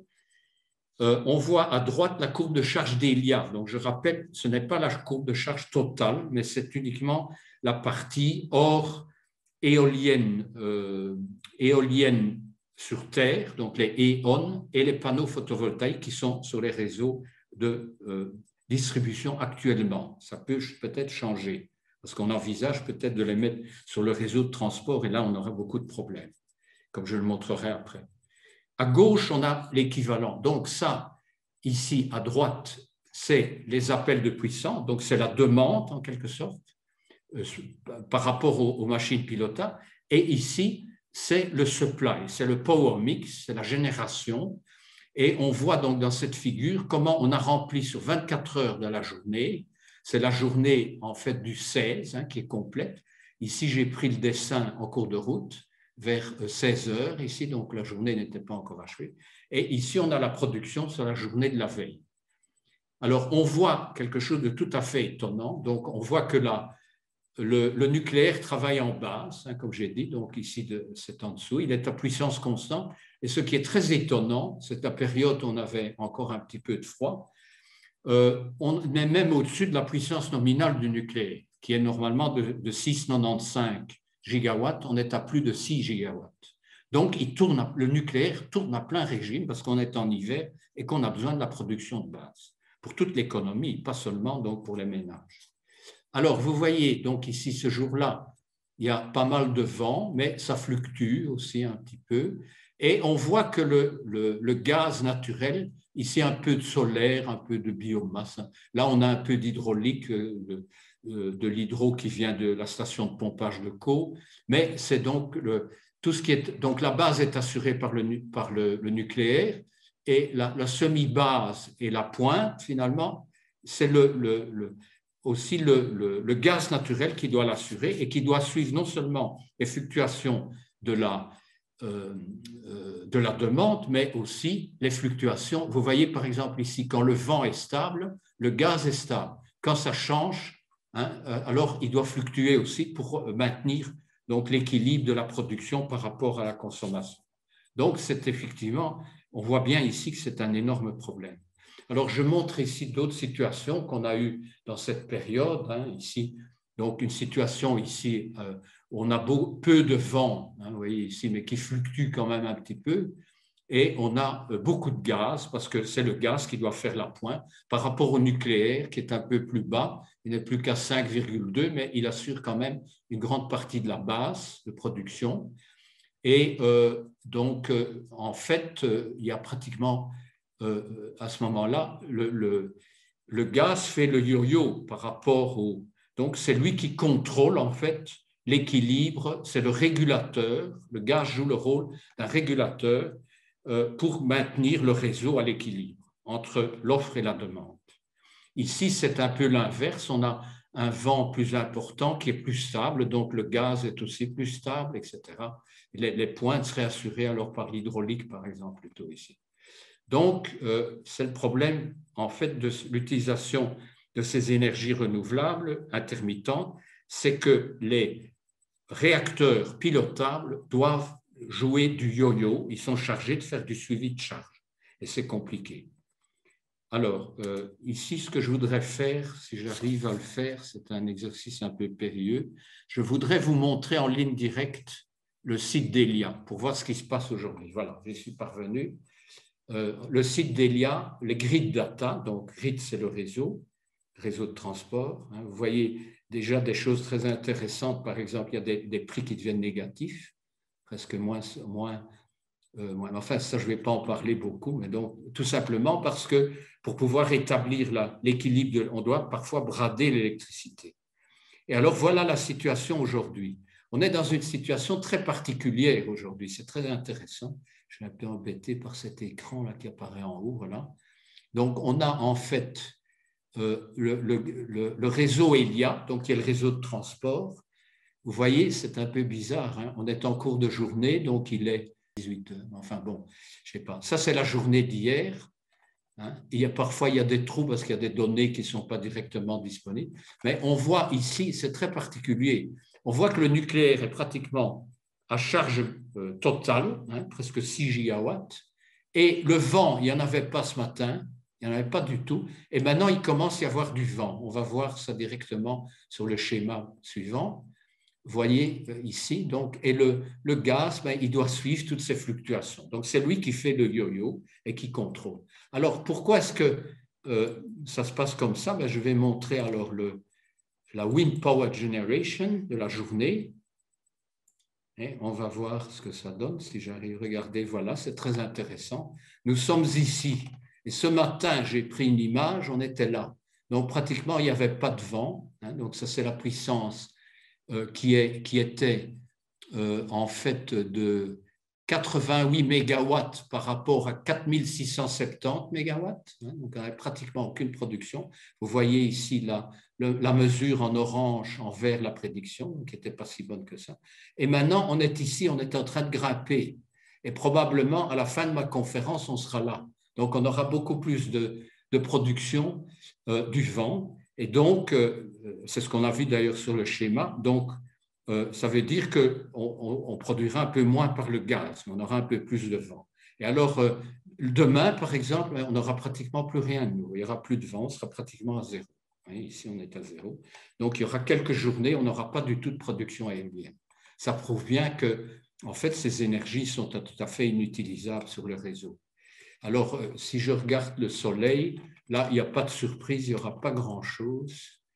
Euh, on voit à droite la courbe de charge d'Elia. Donc, je rappelle, ce n'est pas la courbe de charge totale, mais c'est uniquement la partie hors éolienne, euh, éolienne sur Terre, donc les éons, et les panneaux photovoltaïques qui sont sur les réseaux de euh, distribution actuellement. Ça peut peut-être changer, parce qu'on envisage peut-être de les mettre sur le réseau de transport, et là, on aura beaucoup de problèmes, comme je le montrerai après. À gauche, on a l'équivalent. Donc ça, ici, à droite, c'est les appels de puissance, donc c'est la demande, en quelque sorte, euh, par rapport aux, aux machines pilotables. Et ici, c'est le supply, c'est le power mix, c'est la génération. Et on voit donc dans cette figure comment on a rempli sur vingt-quatre heures de la journée. C'est la journée en fait du seize hein, qui est complète. Ici, j'ai pris le dessin en cours de route vers seize heures ici, donc la journée n'était pas encore achevée. Et ici, on a la production sur la journée de la veille. Alors, on voit quelque chose de tout à fait étonnant. Donc, on voit que là, le, le nucléaire travaille en base, hein, comme j'ai dit, donc ici, c'est en dessous. Il est à puissance constante. Et ce qui est très étonnant, c'est la période où on avait encore un petit peu de froid, euh, on est même au-dessus de la puissance nominale du nucléaire, qui est normalement de, de six virgule quatre-vingt-quinze gigawatts. On est à plus de six gigawatts. Donc, il tourne, le nucléaire tourne à plein régime parce qu'on est en hiver et qu'on a besoin de la production de base pour toute l'économie, pas seulement donc pour les ménages. Alors, vous voyez donc ici, ce jour-là, il y a pas mal de vent, mais ça fluctue aussi un petit peu. Et on voit que le, le, le gaz naturel, ici un peu de solaire, un peu de biomasse. Là, on a un peu d'hydraulique, de, de l'hydro qui vient de la station de pompage de Caux, mais c'est donc le, tout ce qui est… Donc, la base est assurée par le, par le, le nucléaire et la, la semi-base et la pointe, finalement, c'est le, le, le, aussi le, le, le gaz naturel qui doit l'assurer et qui doit suivre non seulement les fluctuations de la… Euh, euh, de la demande, mais aussi les fluctuations. Vous voyez par exemple ici, quand le vent est stable, le gaz est stable. Quand ça change, hein, alors il doit fluctuer aussi pour maintenir donc l'équilibre de la production par rapport à la consommation. Donc c'est effectivement, on voit bien ici que c'est un énorme problème. Alors je montre ici d'autres situations qu'on a eues dans cette période, hein, ici. Donc, une situation ici euh, où on a beau, peu de vent, hein, vous voyez ici, mais qui fluctue quand même un petit peu, et on a euh, beaucoup de gaz, parce que c'est le gaz qui doit faire la pointe par rapport au nucléaire, qui est un peu plus bas, il n'est plus qu'à cinq virgule deux, mais il assure quand même une grande partie de la base de production. Et euh, donc, euh, en fait, euh, il y a pratiquement, euh, à ce moment-là, le, le, le gaz fait le yo-yo par rapport au… Donc, c'est lui qui contrôle en fait l'équilibre, c'est le régulateur. Le gaz joue le rôle d'un régulateur euh, pour maintenir le réseau à l'équilibre entre l'offre et la demande. Ici, c'est un peu l'inverse. On a un vent plus important qui est plus stable, donc le gaz est aussi plus stable, et cetera. Les, les pointes seraient assurées alors par l'hydraulique, par exemple, plutôt ici. Donc, euh, c'est le problème en fait de l'utilisation de ces énergies renouvelables intermittentes, c'est que les réacteurs pilotables doivent jouer du yo-yo, ils sont chargés de faire du suivi de charge, et c'est compliqué. Alors, euh, ici, ce que je voudrais faire, si j'arrive à le faire, c'est un exercice un peu périlleux, je voudrais vous montrer en ligne directe le site d'Elia pour voir ce qui se passe aujourd'hui. Voilà, j'y suis parvenu. Euh, le site d'Elia, les grid data, donc grid c'est le réseau, réseau de transport. Hein. Vous voyez déjà des choses très intéressantes. Par exemple, il y a des, des prix qui deviennent négatifs, presque moins, moins, euh, moins. Enfin, ça, je ne vais pas en parler beaucoup, mais donc tout simplement parce que pour pouvoir rétablir l'équilibre, on doit parfois brader l'électricité. Et alors, voilà la situation aujourd'hui. On est dans une situation très particulière aujourd'hui. C'est très intéressant. Je suis un peu embêté par cet écran là qui apparaît en haut. Voilà. Donc, on a en fait euh, le, le, le, le réseau Elia, donc qui est le réseau de transport. Vous voyez, c'est un peu bizarre. Hein. On est en cours de journée, donc il est dix-huit heures. Enfin bon, je ne sais pas. Ça, c'est la journée d'hier. Hein. Il y a, parfois, il y a des trous parce qu'il y a des données qui ne sont pas directement disponibles. Mais on voit ici, c'est très particulier. On voit que le nucléaire est pratiquement à charge euh, totale, hein, presque six gigawatts. Et le vent, il n'y en avait pas ce matin, il n'y en avait pas du tout. Et maintenant, il commence à y avoir du vent. On va voir ça directement sur le schéma suivant. Vous voyez ici, donc, et le, le gaz, ben, il doit suivre toutes ces fluctuations. Donc, c'est lui qui fait le yo-yo et qui contrôle. Alors, pourquoi est-ce que euh, ça se passe comme ça? Ben, je vais montrer alors le, la Wind Power Generation de la journée. Et on va voir ce que ça donne, si j'arrive. Regardez, voilà, c'est très intéressant. Nous sommes ici. Et ce matin, j'ai pris une image, on était là. Donc, pratiquement, il n'y avait pas de vent. Hein, donc, ça, c'est la puissance euh, qui, est, qui était euh, en fait de quatre-vingt-huit mégawatts par rapport à quatre mille six cent soixante-dix mégawatts, hein, donc on n'a pratiquement aucune production. Vous voyez ici la, le, la mesure en orange, en vert la prédiction, qui n'était pas si bonne que ça. Et maintenant, on est ici, on est en train de grimper. Et probablement, à la fin de ma conférence, on sera là. Donc, on aura beaucoup plus de, de production euh, du vent. Et donc, euh, c'est ce qu'on a vu d'ailleurs sur le schéma. Donc, euh, ça veut dire qu'on on, on produira un peu moins par le gaz, mais on aura un peu plus de vent. Et alors, euh, demain, par exemple, on n'aura pratiquement plus rien de nous. Il n'y aura plus de vent, on sera pratiquement à zéro. Ici, on est à zéro. Donc, il y aura quelques journées, on n'aura pas du tout de production éolienne. Ça prouve bien que, en fait, ces énergies sont tout à fait inutilisables sur le réseau. Alors, euh, si je regarde le soleil, là, il n'y a pas de surprise, il n'y aura pas grand-chose.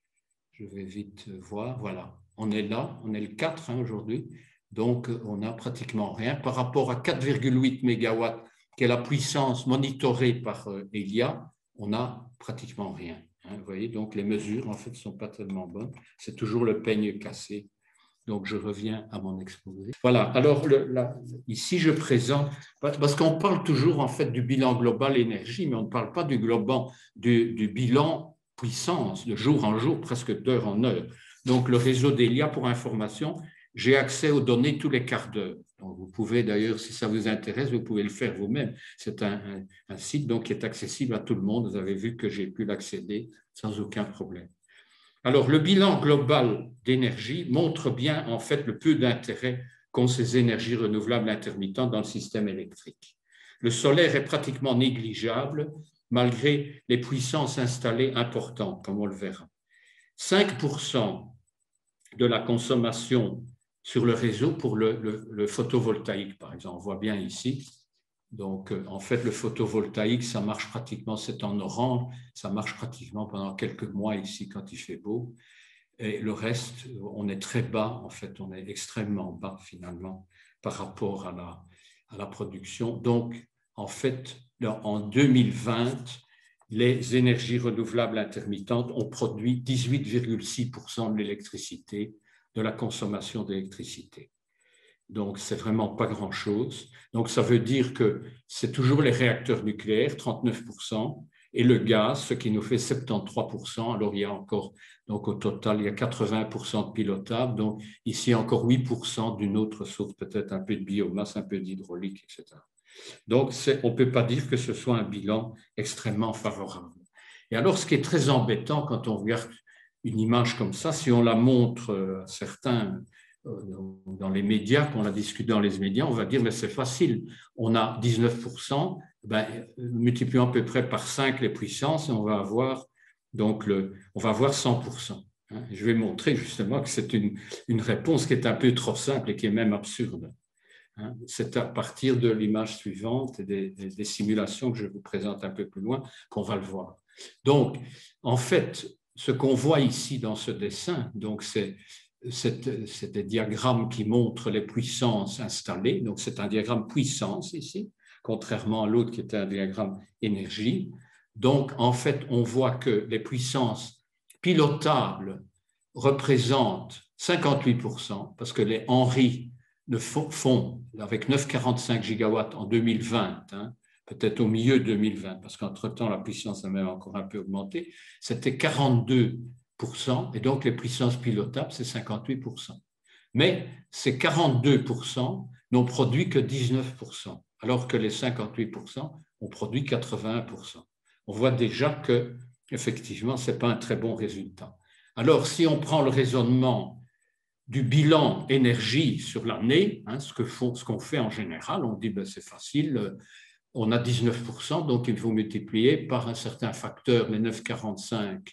Je vais vite voir, voilà. On est là, on est le quatre hein, aujourd'hui, donc on n'a pratiquement rien. Par rapport à quatre virgule huit mégawatts, qui est la puissance monitorée par euh, Elia, on n'a pratiquement rien. Hein, vous voyez, donc les mesures, en fait, ne sont pas tellement bonnes. C'est toujours le peigne cassé. Donc, je reviens à mon exposé. Voilà, alors le, là, ici, je présente, parce qu'on parle toujours, en fait, du bilan global énergie, mais on ne parle pas du, global, du, du bilan puissance, de jour en jour, presque d'heure en heure. Donc, le réseau d'Elia, pour information, j'ai accès aux données tous les quarts d'heure. Donc, vous pouvez d'ailleurs, si ça vous intéresse, vous pouvez le faire vous-même. C'est un, un, un site donc, qui est accessible à tout le monde. Vous avez vu que j'ai pu l'accéder sans aucun problème. Alors, le bilan global d'énergie montre bien, en fait, le peu d'intérêt qu'ont ces énergies renouvelables intermittentes dans le système électrique. Le solaire est pratiquement négligeable, malgré les puissances installées importantes, comme on le verra. cinq pour cent de la consommation sur le réseau pour le, le, le photovoltaïque, par exemple. On voit bien ici. Donc, en fait, le photovoltaïque, ça marche pratiquement, c'est en orange, ça marche pratiquement pendant quelques mois ici quand il fait beau. Et le reste, on est très bas, en fait, on est extrêmement bas finalement par rapport à la, à la production. Donc, en fait, en deux mille vingt, les énergies renouvelables intermittentes ont produit dix-huit virgule six pour cent de l'électricité, de la consommation d'électricité. Donc, c'est vraiment pas grand-chose. Donc, ça veut dire que c'est toujours les réacteurs nucléaires, trente-neuf pour cent, et le gaz, ce qui nous fait soixante-treize pour cent. Alors, il y a encore, donc au total, il y a quatre-vingts pour cent de pilotable. Donc, ici, encore huit pour cent d'une autre source, peut-être un peu de biomasse, un peu d'hydraulique, et cetera. Donc, on ne peut pas dire que ce soit un bilan extrêmement favorable. Et alors, ce qui est très embêtant quand on regarde une image comme ça, si on la montre à certains dans les médias, qu'on la discute dans les médias, on va dire, mais c'est facile, on a dix-neuf pour cent, ben, multiplions à peu près par cinq les puissances et on va avoir, donc le, on va avoir cent pour cent. Hein. Je vais montrer justement que c'est une, une réponse qui est un peu trop simple et qui est même absurde. Hein. C'est à partir de l'image suivante et des, des, des simulations que je vous présente un peu plus loin qu'on va le voir. Donc, en fait, ce qu'on voit ici dans ce dessin, donc c'est c'est des diagrammes qui montrent les puissances installées. Donc, c'est un diagramme puissance ici, contrairement à l'autre qui était un diagramme énergie. Donc, en fait, on voit que les puissances pilotables représentent cinquante-huit pour cent, parce que les Henry font, avec neuf virgule quarante-cinq gigawatts en deux mille vingt, hein, peut-être au milieu de deux mille vingt, parce qu'entre-temps, la puissance a même encore un peu augmenté, c'était quarante-deux pour cent, et donc les puissances pilotables, c'est cinquante-huit pour cent. Mais ces quarante-deux pour cent n'ont produit que dix-neuf pour cent, alors que les cinquante-huit pour cent ont produit quatre-vingt-un pour cent. On voit déjà que, effectivement, ce n'est pas un très bon résultat. Alors, si on prend le raisonnement du bilan énergie sur l'année, hein, ce que font, ce qu'on fait en général, on dit ben, c'est facile, on a dix-neuf pour cent, donc il faut multiplier par un certain facteur, les neuf virgule quarante-cinq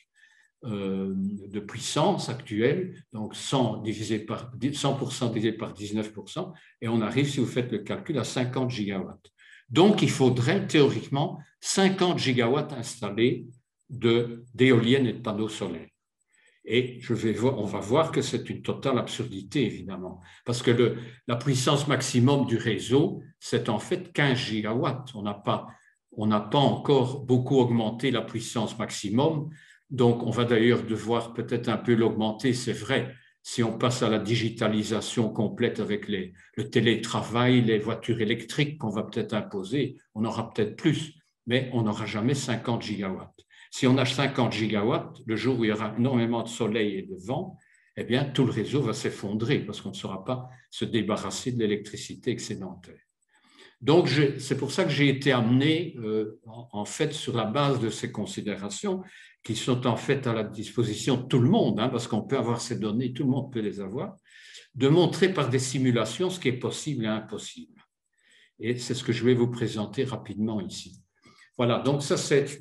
de puissance actuelle, donc cent, divisé par, cent pour cent divisé par dix-neuf pour cent, et on arrive, si vous faites le calcul, à cinquante gigawatts. Donc, il faudrait théoriquement cinquante gigawatts installés d'éoliennes et de panneaux solaires. Et je vais voir, on va voir que c'est une totale absurdité, évidemment, parce que le, la puissance maximum du réseau, c'est en fait quinze gigawatts. On n'a pas, on n'a pas encore beaucoup augmenté la puissance maximum. Donc, on va d'ailleurs devoir peut-être un peu l'augmenter, c'est vrai, si on passe à la digitalisation complète avec les, le télétravail, les voitures électriques qu'on va peut-être imposer, on aura peut-être plus, mais on n'aura jamais cinquante gigawatts. Si on a cinquante gigawatts, le jour où il y aura énormément de soleil et de vent, eh bien, tout le réseau va s'effondrer parce qu'on ne saura pas se débarrasser de l'électricité excédentaire. Donc, c'est pour ça que j'ai été amené, euh, en, en fait, sur la base de ces considérations, qui sont en fait à la disposition de tout le monde, hein, parce qu'on peut avoir ces données, tout le monde peut les avoir, de montrer par des simulations ce qui est possible et impossible. Et c'est ce que je vais vous présenter rapidement ici. Voilà, donc ça,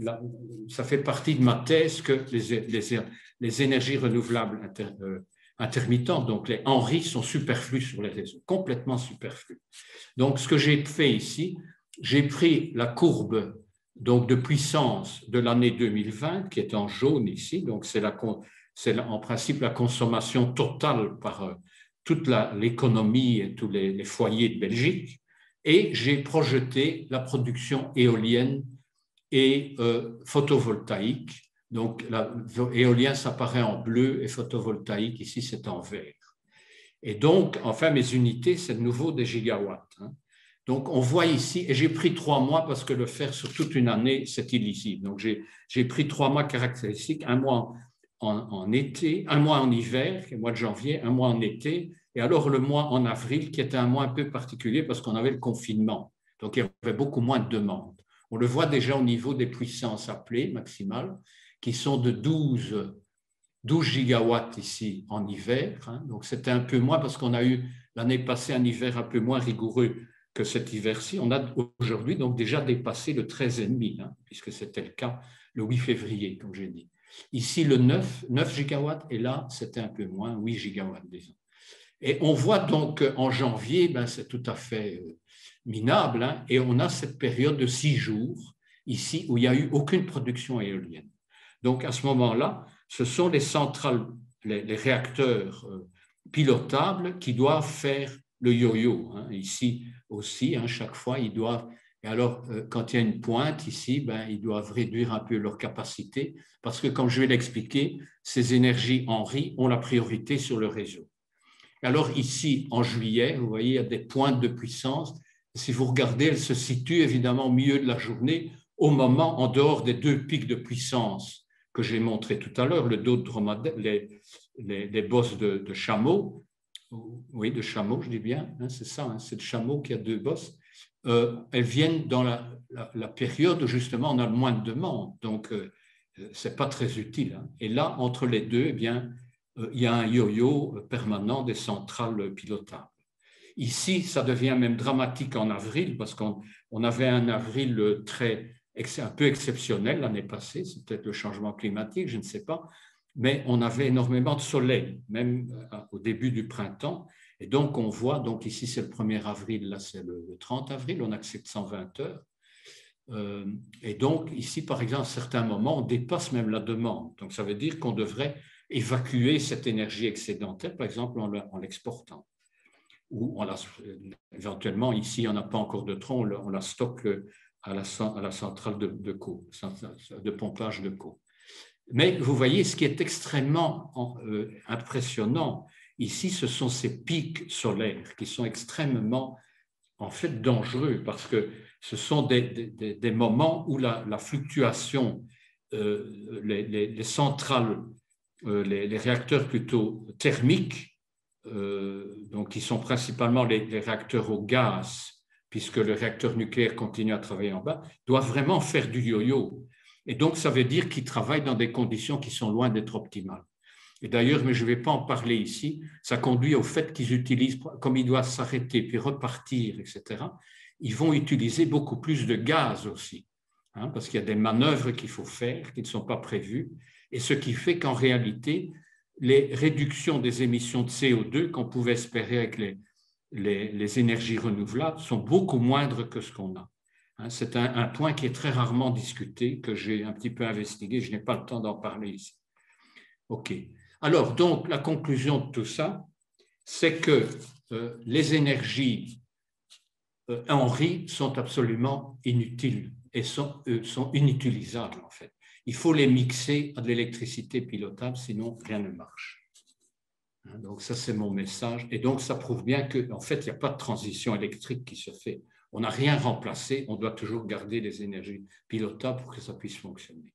ça fait partie de ma thèse que les, les, les énergies renouvelables inter, euh, intermittentes, donc les Henry, sont superflues sur les réseaux, complètement superflues. Donc, ce que j'ai fait ici, j'ai pris la courbe donc, de puissance de l'année deux mille vingt, qui est en jaune ici, donc c'est en principe la consommation totale par euh, toute l'économie et tous les, les foyers de Belgique, et j'ai projeté la production éolienne et euh, photovoltaïque. Donc, l'éolien, ça apparaît en bleu et photovoltaïque, ici, c'est en vert. Et donc, enfin, mes unités, c'est de nouveau des gigawatts. Hein. Donc, on voit ici, et j'ai pris trois mois parce que le faire sur toute une année, c'est illisible. Donc, j'ai pris trois mois caractéristiques, un mois en, en été, un mois en hiver, qui est le mois de janvier, un mois en été, et alors le mois en avril, qui était un mois un peu particulier parce qu'on avait le confinement. Donc, il y avait beaucoup moins de demandes. On le voit déjà au niveau des puissances appelées maximales, qui sont de douze, douze gigawatts ici en hiver. Hein. Donc, c'était un peu moins parce qu'on a eu l'année passée un hiver un peu moins rigoureux que cet hiver-ci. On a aujourd'hui donc déjà dépassé le treize virgule cinq, hein, puisque c'était le cas le huit février, comme j'ai dit. Ici, le neuf, neuf gigawatts, et là, c'était un peu moins, huit gigawatts, disons. Et on voit donc en janvier, ben, c'est tout à fait minable, hein, et on a cette période de six jours ici où il n'y a eu aucune production éolienne. Donc à ce moment-là, ce sont les centrales, les, les réacteurs euh, pilotables qui doivent faire le yo-yo. Hein. Ici aussi, hein, chaque fois, ils doivent. Et alors, euh, quand il y a une pointe ici, ben, ils doivent réduire un peu leur capacité parce que, comme je vais l'expliquer, ces énergies Henry ont la priorité sur le réseau. Alors ici, en juillet, vous voyez, il y a des pointes de puissance. Si vous regardez, elles se situent évidemment au milieu de la journée, au moment, en dehors des deux pics de puissance que j'ai montré tout à l'heure, le dos de dromadaire, les, les, les bosses de, de chameau. Oui, de chameau, je dis bien, hein, c'est ça, hein, c'est le chameau qui a deux bosses. Euh, elles viennent dans la, la, la période où justement on a le moins de demandes, donc euh, ce n'est pas très utile. Hein. Et là, entre les deux, eh bien, il y a un yo-yo permanent des centrales pilotables. Ici, ça devient même dramatique en avril parce qu'on on avait un avril très, un peu exceptionnel l'année passée, c'est peut-être le changement climatique, je ne sais pas, mais on avait énormément de soleil, même au début du printemps. Et donc, on voit, donc ici c'est le premier avril, là c'est le trente avril, on a que sept cent vingt heures. Euh, et donc, ici, par exemple, à certains moments, on dépasse même la demande. Donc, ça veut dire qu'on devrait évacuer cette énergie excédentaire, par exemple, en l'exportant. Ou on la, éventuellement, ici, on n'a pas encore de tronc, on la stocke à la, à la centrale de, de Caux, de pompage de Caux. Mais vous voyez, ce qui est extrêmement euh, impressionnant ici, ce sont ces pics solaires qui sont extrêmement, en fait, dangereux parce que ce sont des, des, des moments où la, la fluctuation, euh, les, les, les centrales, euh, les, les réacteurs plutôt thermiques, euh, donc qui sont principalement les, les réacteurs au gaz, puisque le réacteur nucléaire continue à travailler en bas, doivent vraiment faire du yo-yo. Et donc, ça veut dire qu'ils travaillent dans des conditions qui sont loin d'être optimales. Et d'ailleurs, mais je ne vais pas en parler ici, ça conduit au fait qu'ils utilisent, comme ils doivent s'arrêter puis repartir, et cetera, ils vont utiliser beaucoup plus de gaz aussi, hein, parce qu'il y a des manœuvres qu'il faut faire qui ne sont pas prévues, et ce qui fait qu'en réalité, les réductions des émissions de C O deux qu'on pouvait espérer avec les, les, les énergies renouvelables sont beaucoup moindres que ce qu'on a. Hein, c'est un, un point qui est très rarement discuté, que j'ai un petit peu investigué, je n'ai pas le temps d'en parler ici. OK. Alors, donc, la conclusion de tout ça, c'est que euh, les énergies euh, Henry sont absolument inutiles et sont, euh, sont inutilisables, en fait. Il faut les mixer à de l'électricité pilotable, sinon rien ne marche. Donc ça, c'est mon message. Et donc, ça prouve bien qu'en fait, il n'y a pas de transition électrique qui se fait. On n'a rien remplacé, on doit toujours garder les énergies pilotables pour que ça puisse fonctionner.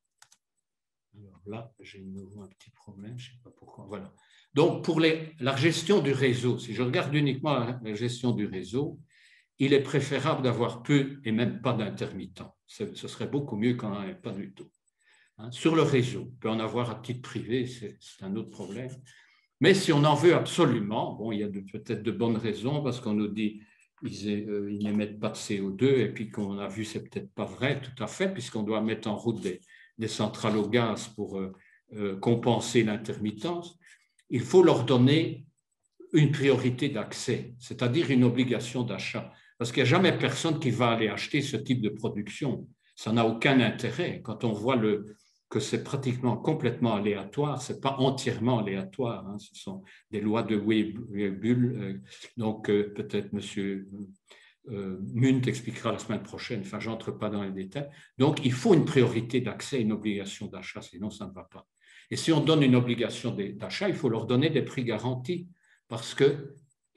Alors là, j'ai de nouveau un petit problème, je ne sais pas pourquoi. Voilà. Donc, pour les, la gestion du réseau, si je regarde uniquement la, la gestion du réseau, il est préférable d'avoir peu et même pas d'intermittents. Ce serait beaucoup mieux qu'on n'en ait pas du tout. Hein, sur le réseau, on peut en avoir à titre privé, c'est un autre problème. Mais si on en veut absolument, bon, il y a peut-être de bonnes raisons parce qu'on nous dit qu'ils euh, n'émettent pas de C O deux et puis qu'on a vu c'est peut-être pas vrai tout à fait puisqu'on doit mettre en route des, des centrales au gaz pour euh, euh, compenser l'intermittence. Il faut leur donner une priorité d'accès, c'est-à-dire une obligation d'achat. Parce qu'il n'y a jamais personne qui va aller acheter ce type de production. Ça n'a aucun intérêt. Quand on voit le, que c'est pratiquement complètement aléatoire, ce n'est pas entièrement aléatoire. Hein. Ce sont des lois de Weibull. Donc, euh, peut-être M. Euh, Munt expliquera la semaine prochaine. Enfin, je n'entre pas dans les détails. Donc, il faut une priorité d'accès, une obligation d'achat, sinon ça ne va pas. Et si on donne une obligation d'achat, il faut leur donner des prix garantis. Parce que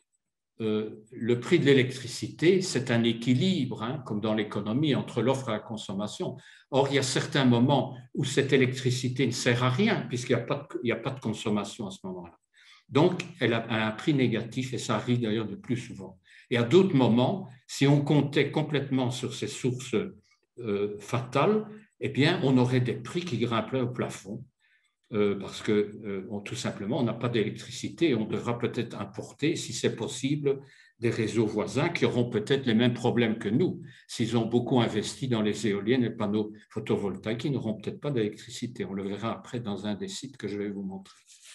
euh, le prix de l'électricité, c'est un équilibre, hein, comme dans l'économie, entre l'offre et la consommation. Or, il y a certains moments où cette électricité ne sert à rien, puisqu'il n'y a, a pas de consommation à ce moment-là. Donc, elle a un prix négatif, et ça arrive d'ailleurs de plus souvent. Et à d'autres moments, si on comptait complètement sur ces sources euh, fatales, eh bien, on aurait des prix qui grimperaient au plafond. Euh, parce que euh, on, tout simplement, on n'a pas d'électricité et on devra peut-être importer, si c'est possible, des réseaux voisins qui auront peut-être les mêmes problèmes que nous. S'ils ont beaucoup investi dans les éoliennes et les panneaux photovoltaïques, ils n'auront peut-être pas d'électricité. On le verra après dans un des sites que je vais vous montrer.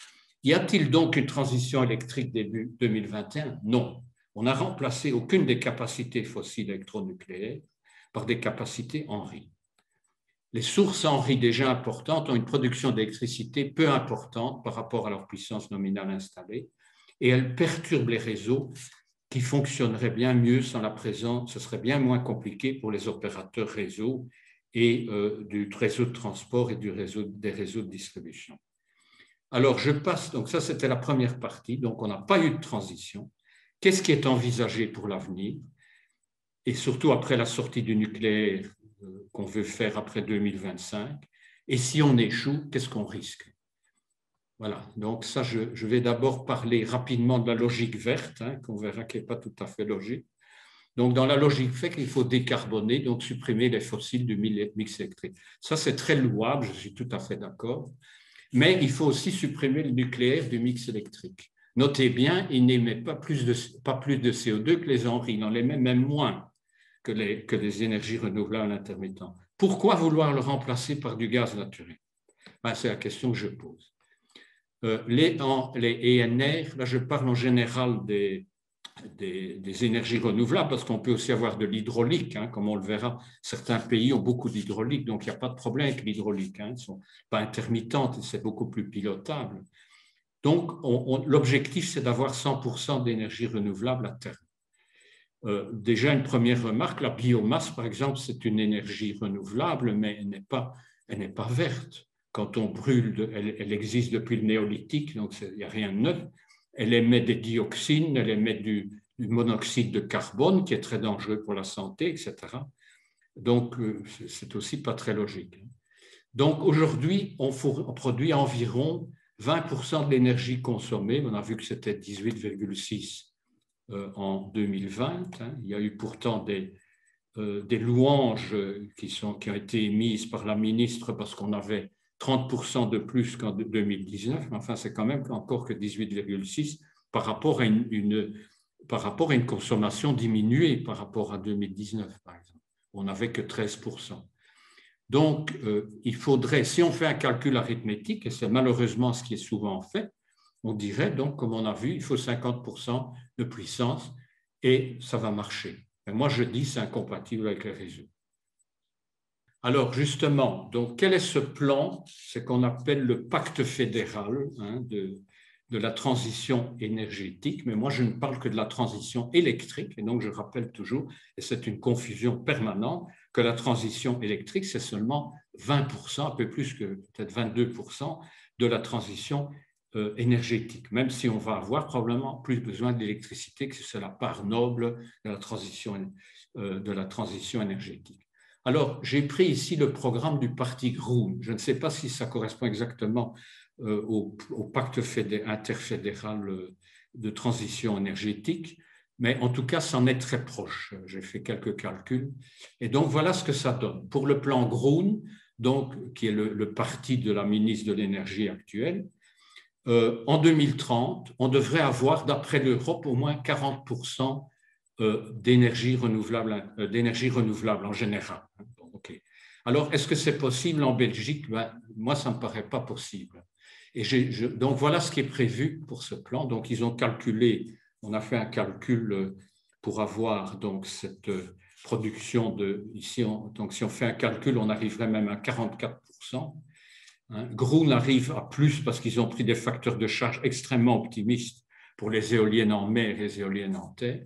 Y a-t-il donc une transition électrique début deux mille vingt et un? Non. On n'a remplacé aucune des capacités fossiles électronucléaires par des capacités en riz. Les sources en riz déjà importantes ont une production d'électricité peu importante par rapport à leur puissance nominale installée et elles perturbent les réseaux qui fonctionneraient bien mieux sans la présence. Ce serait bien moins compliqué pour les opérateurs réseau et euh, du réseau de transport et du réseau, des réseaux de distribution. Alors, je passe, donc ça c'était la première partie, donc on n'a pas eu de transition. Qu'est-ce qui est envisagé pour l'avenir? Et surtout après la sortie du nucléaire qu'on veut faire après deux mille vingt-cinq. Et si on échoue, qu'est-ce qu'on risque? Voilà, donc ça, je, je vais d'abord parler rapidement de la logique verte, hein, qu'on verra qui n'est pas tout à fait logique. Donc, dans la logique verte, il faut décarboner, donc supprimer les fossiles du mix électrique. Ça, c'est très louable, je suis tout à fait d'accord. Mais il faut aussi supprimer le nucléaire du mix électrique. Notez bien, il n'émet pas plus de, pas plus de C O deux que les enries, il en émet même moins que les, que les énergies renouvelables intermittentes. Pourquoi vouloir le remplacer par du gaz naturel? Ben, c'est la question que je pose. Euh, les, en, les E N R, là je parle en général des, des, des énergies renouvelables, parce qu'on peut aussi avoir de l'hydraulique, hein, comme on le verra. Certains pays ont beaucoup d'hydraulique, donc il n'y a pas de problème avec l'hydraulique. Hein, elles ne sont pas intermittentes, c'est beaucoup plus pilotable. Donc, l'objectif, c'est d'avoir cent pour cent d'énergie renouvelable à terme. Euh, déjà, une première remarque, la biomasse, par exemple, c'est une énergie renouvelable, mais elle n'est pas, elle n'est pas verte. Quand on brûle, de, elle, elle existe depuis le néolithique, donc il n'y a rien de neuf. Elle émet des dioxines, elle émet du, du monoxyde de carbone, qui est très dangereux pour la santé, et cetera. Donc, euh, c'est aussi pas très logique. Donc, aujourd'hui, on, on produit environ vingt pour cent de l'énergie consommée. On a vu que c'était dix-huit virgule six en deux mille vingt. Hein. Il y a eu pourtant des, euh, des louanges qui, sont, qui ont été émises par la ministre parce qu'on avait trente pour cent de plus qu'en deux mille dix-neuf, mais enfin, c'est quand même encore que dix-huit virgule six par rapport à une, une, par rapport à une consommation diminuée par rapport à deux mille dix-neuf, par exemple. On n'avait que treize pour cent. Donc, euh, il faudrait, si on fait un calcul arithmétique, et c'est malheureusement ce qui est souvent fait, on dirait donc, comme on a vu, il faut cinquante pour cent de puissance et ça va marcher. Mais moi, je dis c'est incompatible avec les réseaux. Alors, justement, donc, quel est ce plan? C'est qu'on appelle le pacte fédéral hein, de, de la transition énergétique, mais moi, je ne parle que de la transition électrique, et donc je rappelle toujours, et c'est une confusion permanente, que la transition électrique, c'est seulement vingt pour cent, un peu plus que peut-être vingt-deux pour cent de la transition euh, énergétique, même si on va avoir probablement plus besoin d'électricité, que c'est la part noble de la transition, euh, de la transition énergétique. Alors, j'ai pris ici le programme du parti Groen. Je ne sais pas si ça correspond exactement euh, au, au pacte interfédéral de transition énergétique, mais en tout cas, c'en est très proche. J'ai fait quelques calculs. Et donc, voilà ce que ça donne. Pour le plan Groen, donc, qui est le, le parti de la ministre de l'Énergie actuelle, euh, en deux mille trente, on devrait avoir, d'après l'Europe, au moins quarante pour cent euh, d'énergie renouvelable, euh, d'énergie renouvelable en général. Okay. Alors, est-ce que c'est possible en Belgique? Ben, moi, ça ne me paraît pas possible. Et je, donc, voilà ce qui est prévu pour ce plan. Donc, ils ont calculé, on a fait un calcul pour avoir donc, cette production de, ici, on, donc si on fait un calcul, on arriverait même à quarante-quatre pour cent. Hein. Groen arrive à plus parce qu'ils ont pris des facteurs de charge extrêmement optimistes pour les éoliennes en mer et les éoliennes en terre.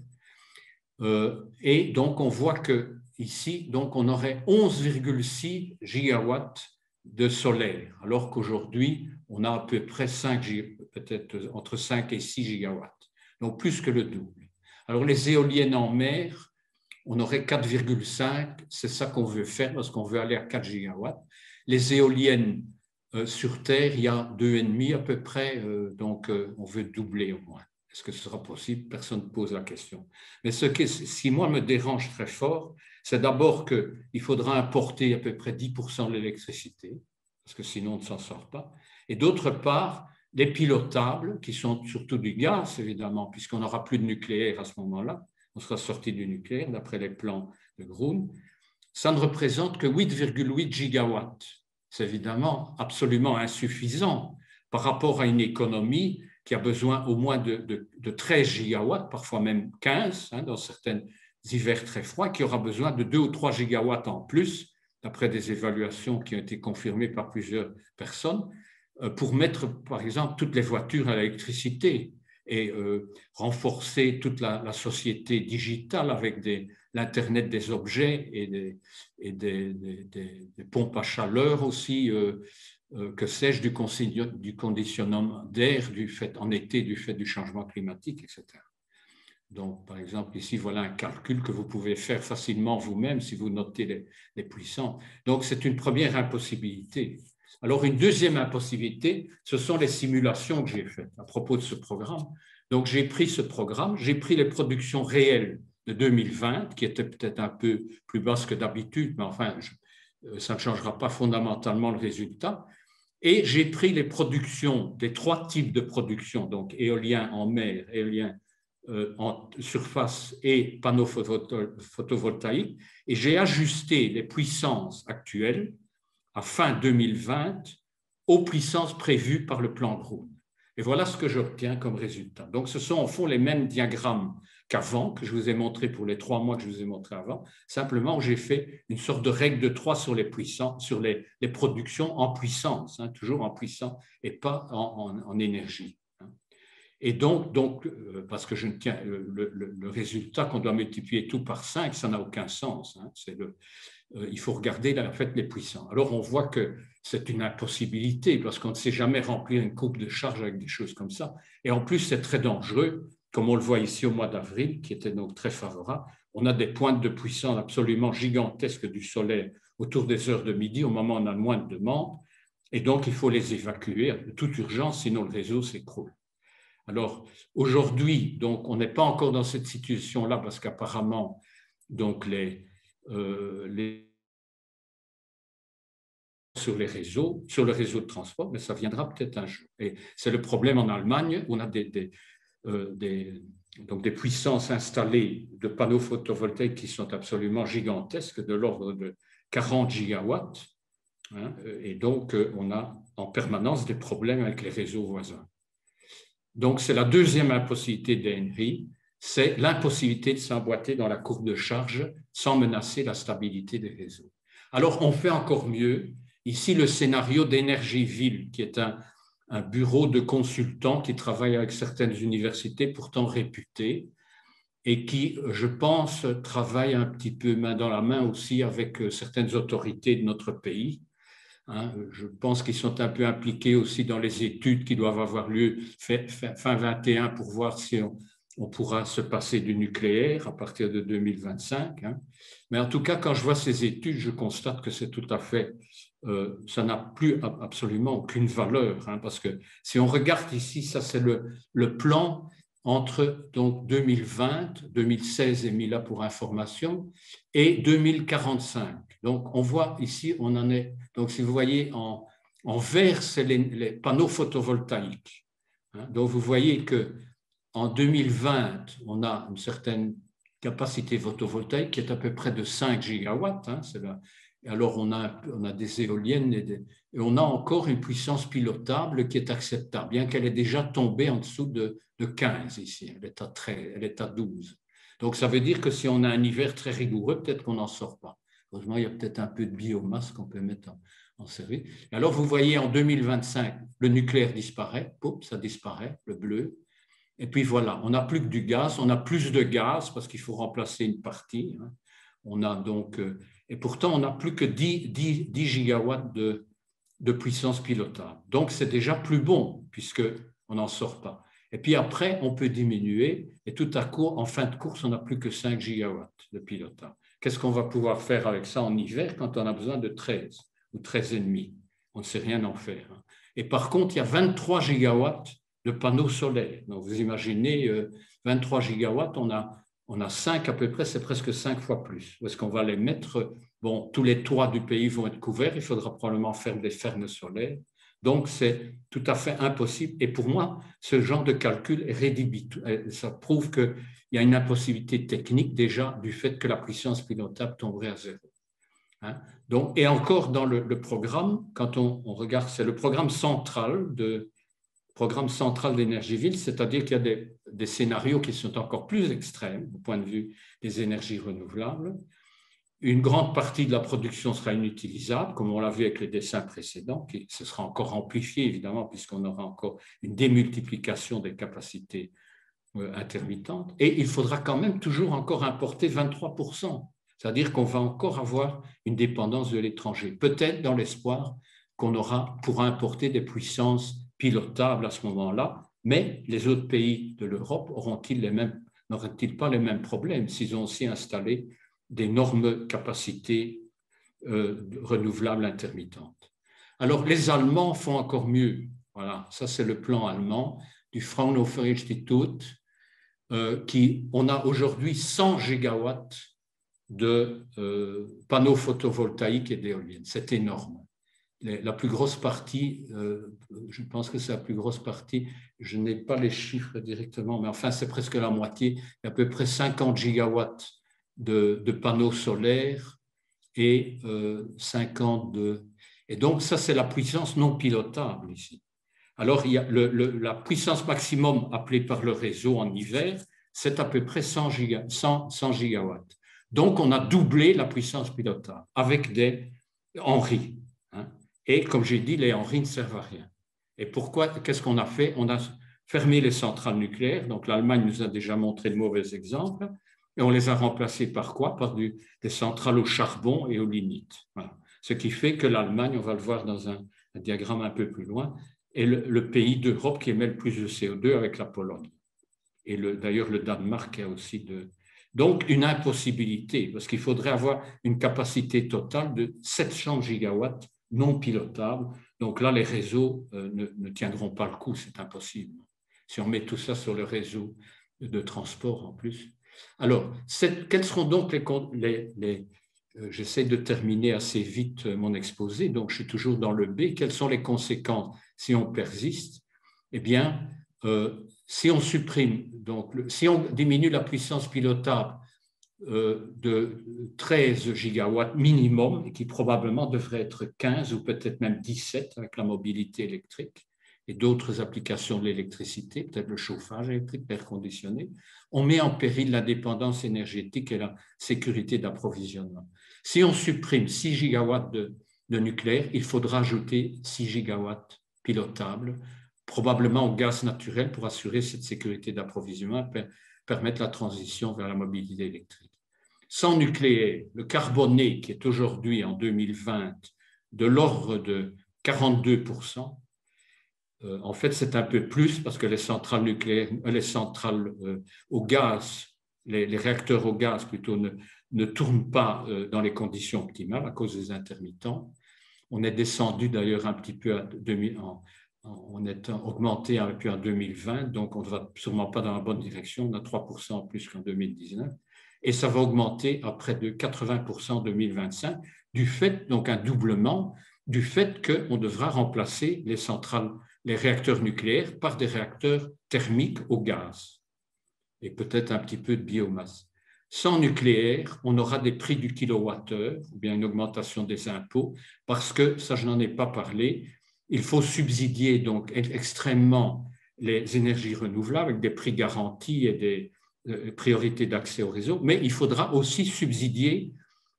Euh, et donc, on voit que ici, donc, on aurait onze virgule six gigawatts de solaire, alors qu'aujourd'hui, on a à peu près cinq, peut-être entre cinq et six gigawatts, donc plus que le double. Alors, les éoliennes en mer, on aurait quatre virgule cinq, c'est ça qu'on veut faire parce qu'on veut aller à quatre gigawatts. Les éoliennes euh, sur Terre, il y a deux virgule cinq à peu près, euh, donc euh, on veut doubler au moins. Est-ce que ce sera possible? Personne ne pose la question. Mais ce qui, si moi, me dérange très fort, c'est d'abord qu'il faudra importer à peu près dix pour cent de l'électricité, parce que sinon on ne s'en sort pas. Et d'autre part, les pilotables, qui sont surtout du gaz, évidemment, puisqu'on n'aura plus de nucléaire à ce moment-là, on sera sorti du nucléaire, d'après les plans de Groen, ça ne représente que huit virgule huit gigawatts. C'est évidemment absolument insuffisant par rapport à une économie qui a besoin au moins de, de, de treize gigawatts, parfois même quinze, hein, dans certains hivers très froids, qui aura besoin de deux ou trois gigawatts en plus, d'après des évaluations qui ont été confirmées par plusieurs personnes, pour mettre, par exemple, toutes les voitures à l'électricité et euh, renforcer toute la, la société digitale avec l'Internet des objets et des, et des, des, des, des pompes à chaleur aussi, euh, euh, que sais-je, du, du conditionnement d'air du fait, en été du fait du changement climatique, et cetera. Donc, par exemple, ici, voilà un calcul que vous pouvez faire facilement vous-même si vous notez les, les puissances. Donc, c'est une première impossibilité. Alors, une deuxième impossibilité, ce sont les simulations que j'ai faites à propos de ce programme. Donc, j'ai pris ce programme, j'ai pris les productions réelles de deux mille vingt, qui étaient peut-être un peu plus basses que d'habitude, mais enfin, je, ça ne changera pas fondamentalement le résultat. Et j'ai pris les productions des trois types de production, donc éolien en mer, éolien euh, en surface et panneaux photovoltaïques, et j'ai ajusté les puissances actuelles à fin deux mille vingt aux puissances prévues par le plan Groen. Et voilà ce que j'obtiens comme résultat. Donc, ce sont en fond les mêmes diagrammes qu'avant, que je vous ai montré pour les trois mois que je vous ai montré avant, simplement où j'ai fait une sorte de règle de trois sur les puissances, sur les, les productions en puissance, hein, toujours en puissance et pas en, en, en énergie. Hein. Et donc, donc euh, parce que je ne tiens, le, le, le résultat qu'on doit multiplier tout par cinq, ça n'a aucun sens. Hein, c'est le, euh, il faut regarder en fait les puissants. Alors on voit que c'est une impossibilité parce qu'on ne sait jamais remplir une courbe de charge avec des choses comme ça. Et en plus, c'est très dangereux, comme on le voit ici au mois d'avril, qui était donc très favorable. On a des pointes de puissance absolument gigantesques du solaire autour des heures de midi, au moment où on a le moins de demandes. Et donc, il faut les évacuer de toute urgence, sinon le réseau s'écroule. Alors, aujourd'hui, donc, on n'est pas encore dans cette situation-là parce qu'apparemment, donc, les, euh, les sur les réseaux, sur le réseau de transport, mais ça viendra peut-être un jour. Et c'est le problème en Allemagne, où on a des, des, euh, des, donc des puissances installées de panneaux photovoltaïques qui sont absolument gigantesques, de l'ordre de quarante gigawatts. Hein, et donc, on a en permanence des problèmes avec les réseaux voisins. Donc, c'est la deuxième impossibilité d'Henry, c'est l'impossibilité de s'emboîter dans la courbe de charge sans menacer la stabilité des réseaux. Alors, on fait encore mieux. Ici, le scénario d'Énergie-Ville, qui est un, un bureau de consultants qui travaille avec certaines universités pourtant réputées et qui, je pense, travaille un petit peu main dans la main aussi avec certaines autorités de notre pays. Hein. Je pense qu'ils sont un peu impliqués aussi dans les études qui doivent avoir lieu fin vingt et un pour voir si on, on pourra se passer du nucléaire à partir de deux mille vingt-cinq. Hein. Mais en tout cas, quand je vois ces études, je constate que c'est tout à fait, euh, ça n'a plus absolument aucune valeur. Hein, parce que si on regarde ici, ça c'est le, le plan entre donc, deux mille vingt, deux mille seize est mis là pour information, et deux mille quarante-cinq. Donc, on voit ici, on en est. Donc, si vous voyez en, en vert, c'est les, les panneaux photovoltaïques. Hein. Donc, vous voyez qu'en deux mille vingt, on a une certaine capacité photovoltaïque qui est à peu près de cinq gigawatts. Hein, c'est là. Et alors, on a, on a des éoliennes et, des, et on a encore une puissance pilotable qui est acceptable, bien qu'elle ait déjà tombé en dessous de, de quinze ici. Elle est à treize, elle est à douze. Donc, ça veut dire que si on a un hiver très rigoureux, peut-être qu'on n'en sort pas. Heureusement, il y a peut-être un peu de biomasse qu'on peut mettre en, en service. Et alors, vous voyez, en deux mille vingt-cinq, le nucléaire disparaît, Poup, ça disparaît, le bleu. Et puis voilà, on n'a plus que du gaz, on a plus de gaz parce qu'il faut remplacer une partie. Hein. On a donc, et pourtant, on n'a plus que dix, dix, dix gigawatts de, de puissance pilotable. Donc, c'est déjà plus bon puisqu'on n'en sort pas. Et puis après, on peut diminuer et tout à coup, en fin de course, on n'a plus que cinq gigawatts de pilotable. Qu'est-ce qu'on va pouvoir faire avec ça en hiver quand on a besoin de treize ou treize virgule cinq? On ne sait rien en faire. Et par contre, il y a vingt-trois gigawatts de panneaux solaires. Donc, vous imaginez, vingt-trois gigawatts, on a, on a cinq à peu près, c'est presque cinq fois plus. Où est-ce qu'on va les mettre? Bon, tous les toits du pays vont être couverts, il faudra probablement faire des fermes solaires. Donc, c'est tout à fait impossible. Et pour moi, ce genre de calcul est rédhibitoire. Ça prouve qu'il y a une impossibilité technique déjà du fait que la puissance pilotable tomberait à zéro. Hein? Donc, et encore dans le, le programme, quand on, on regarde, c'est le programme central de programme central d'énergie ville, c'est-à-dire qu'il y a des, des scénarios qui sont encore plus extrêmes au point de vue des énergies renouvelables. Une grande partie de la production sera inutilisable, comme on l'a vu avec les dessins précédents, qui ce sera encore amplifié évidemment, puisqu'on aura encore une démultiplication des capacités euh, intermittentes. Et il faudra quand même toujours encore importer vingt-trois pour cent, c'est-à-dire qu'on va encore avoir une dépendance de l'étranger, peut-être dans l'espoir qu'on aura pour importer des puissances pilotables à ce moment-là, mais les autres pays de l'Europe auront-ils les mêmes, n'auront-ils pas les mêmes problèmes s'ils ont aussi installé d'énormes capacités euh, renouvelables intermittentes? Alors, les Allemands font encore mieux. Voilà, ça c'est le plan allemand du Fraunhofer Institut, euh, qui, on a aujourd'hui cent gigawatts de euh, panneaux photovoltaïques et d'éoliennes. C'est énorme. La plus grosse partie, euh, je pense que c'est la plus grosse partie, je n'ai pas les chiffres directement, mais enfin c'est presque la moitié, il y a à peu près cinquante gigawatts de, de panneaux solaires et euh, cinquante de... Et donc ça c'est la puissance non pilotable ici. Alors il y a le, le, la puissance maximum appelée par le réseau en hiver, c'est à peu près cent, giga, cent, cent gigawatts. Donc on a doublé la puissance pilotable avec des Henry. Hein. Et comme j'ai dit, les Henry ne servent à rien. Et pourquoi? Qu'est-ce qu'on a fait? On a fermé les centrales nucléaires. Donc l'Allemagne nous a déjà montré de mauvais exemples. Et on les a remplacées par quoi? Par du, des centrales au charbon et au lignite. Voilà. Ce qui fait que l'Allemagne, on va le voir dans un, un diagramme un peu plus loin, est le, le pays d'Europe qui émet le plus de C O deux avec la Pologne. Et d'ailleurs, le Danemark a aussi de... Donc, une impossibilité, parce qu'il faudrait avoir une capacité totale de sept cents gigawatts non pilotables. Donc là, les réseaux euh, ne, ne tiendront pas le coup, c'est impossible. Si on met tout ça sur le réseau de transport en plus. Alors, quels seront donc les... les, les euh, j'essaie de terminer assez vite mon exposé, donc je suis toujours dans le B. Quelles sont les conséquences si on persiste? Eh bien, euh, si on supprime, donc, si on diminue la puissance pilotable euh, de treize gigawatts minimum, et qui probablement devrait être quinze ou peut-être même dix-sept avec la mobilité électrique et d'autres applications de l'électricité, peut-être le chauffage électrique, l'air conditionné, on met en péril la dépendance énergétique et la sécurité d'approvisionnement. Si on supprime six gigawatts de, de nucléaire, il faudra ajouter six gigawatts pilotables, probablement au gaz naturel pour assurer cette sécurité d'approvisionnement et permettre la transition vers la mobilité électrique. Sans nucléaire, le carboné, qui est aujourd'hui en deux mille vingt de l'ordre de quarante-deux pour cent. Euh, en fait, c'est un peu plus parce que les centrales nucléaires, les centrales euh, au gaz, les, les réacteurs au gaz plutôt, ne, ne tournent pas euh, dans les conditions optimales à cause des intermittents. On est descendu d'ailleurs un petit peu à deux mille, en, on est augmenté un peu en deux mille vingt, donc on ne va sûrement pas dans la bonne direction, on a trois pour cent plus qu'en deux mille dix-neuf, et ça va augmenter à près de quatre-vingts pour cent en deux mille vingt-cinq, du fait, donc un doublement, du fait qu'on devra remplacer les centrales, les réacteurs nucléaires par des réacteurs thermiques au gaz, et peut-être un petit peu de biomasse. Sans nucléaire, on aura des prix du kilowattheure, ou bien une augmentation des impôts, parce que, ça je n'en ai pas parlé, il faut subsidier donc extrêmement les énergies renouvelables avec des prix garantis et des euh, priorités d'accès au réseau, mais il faudra aussi subsidier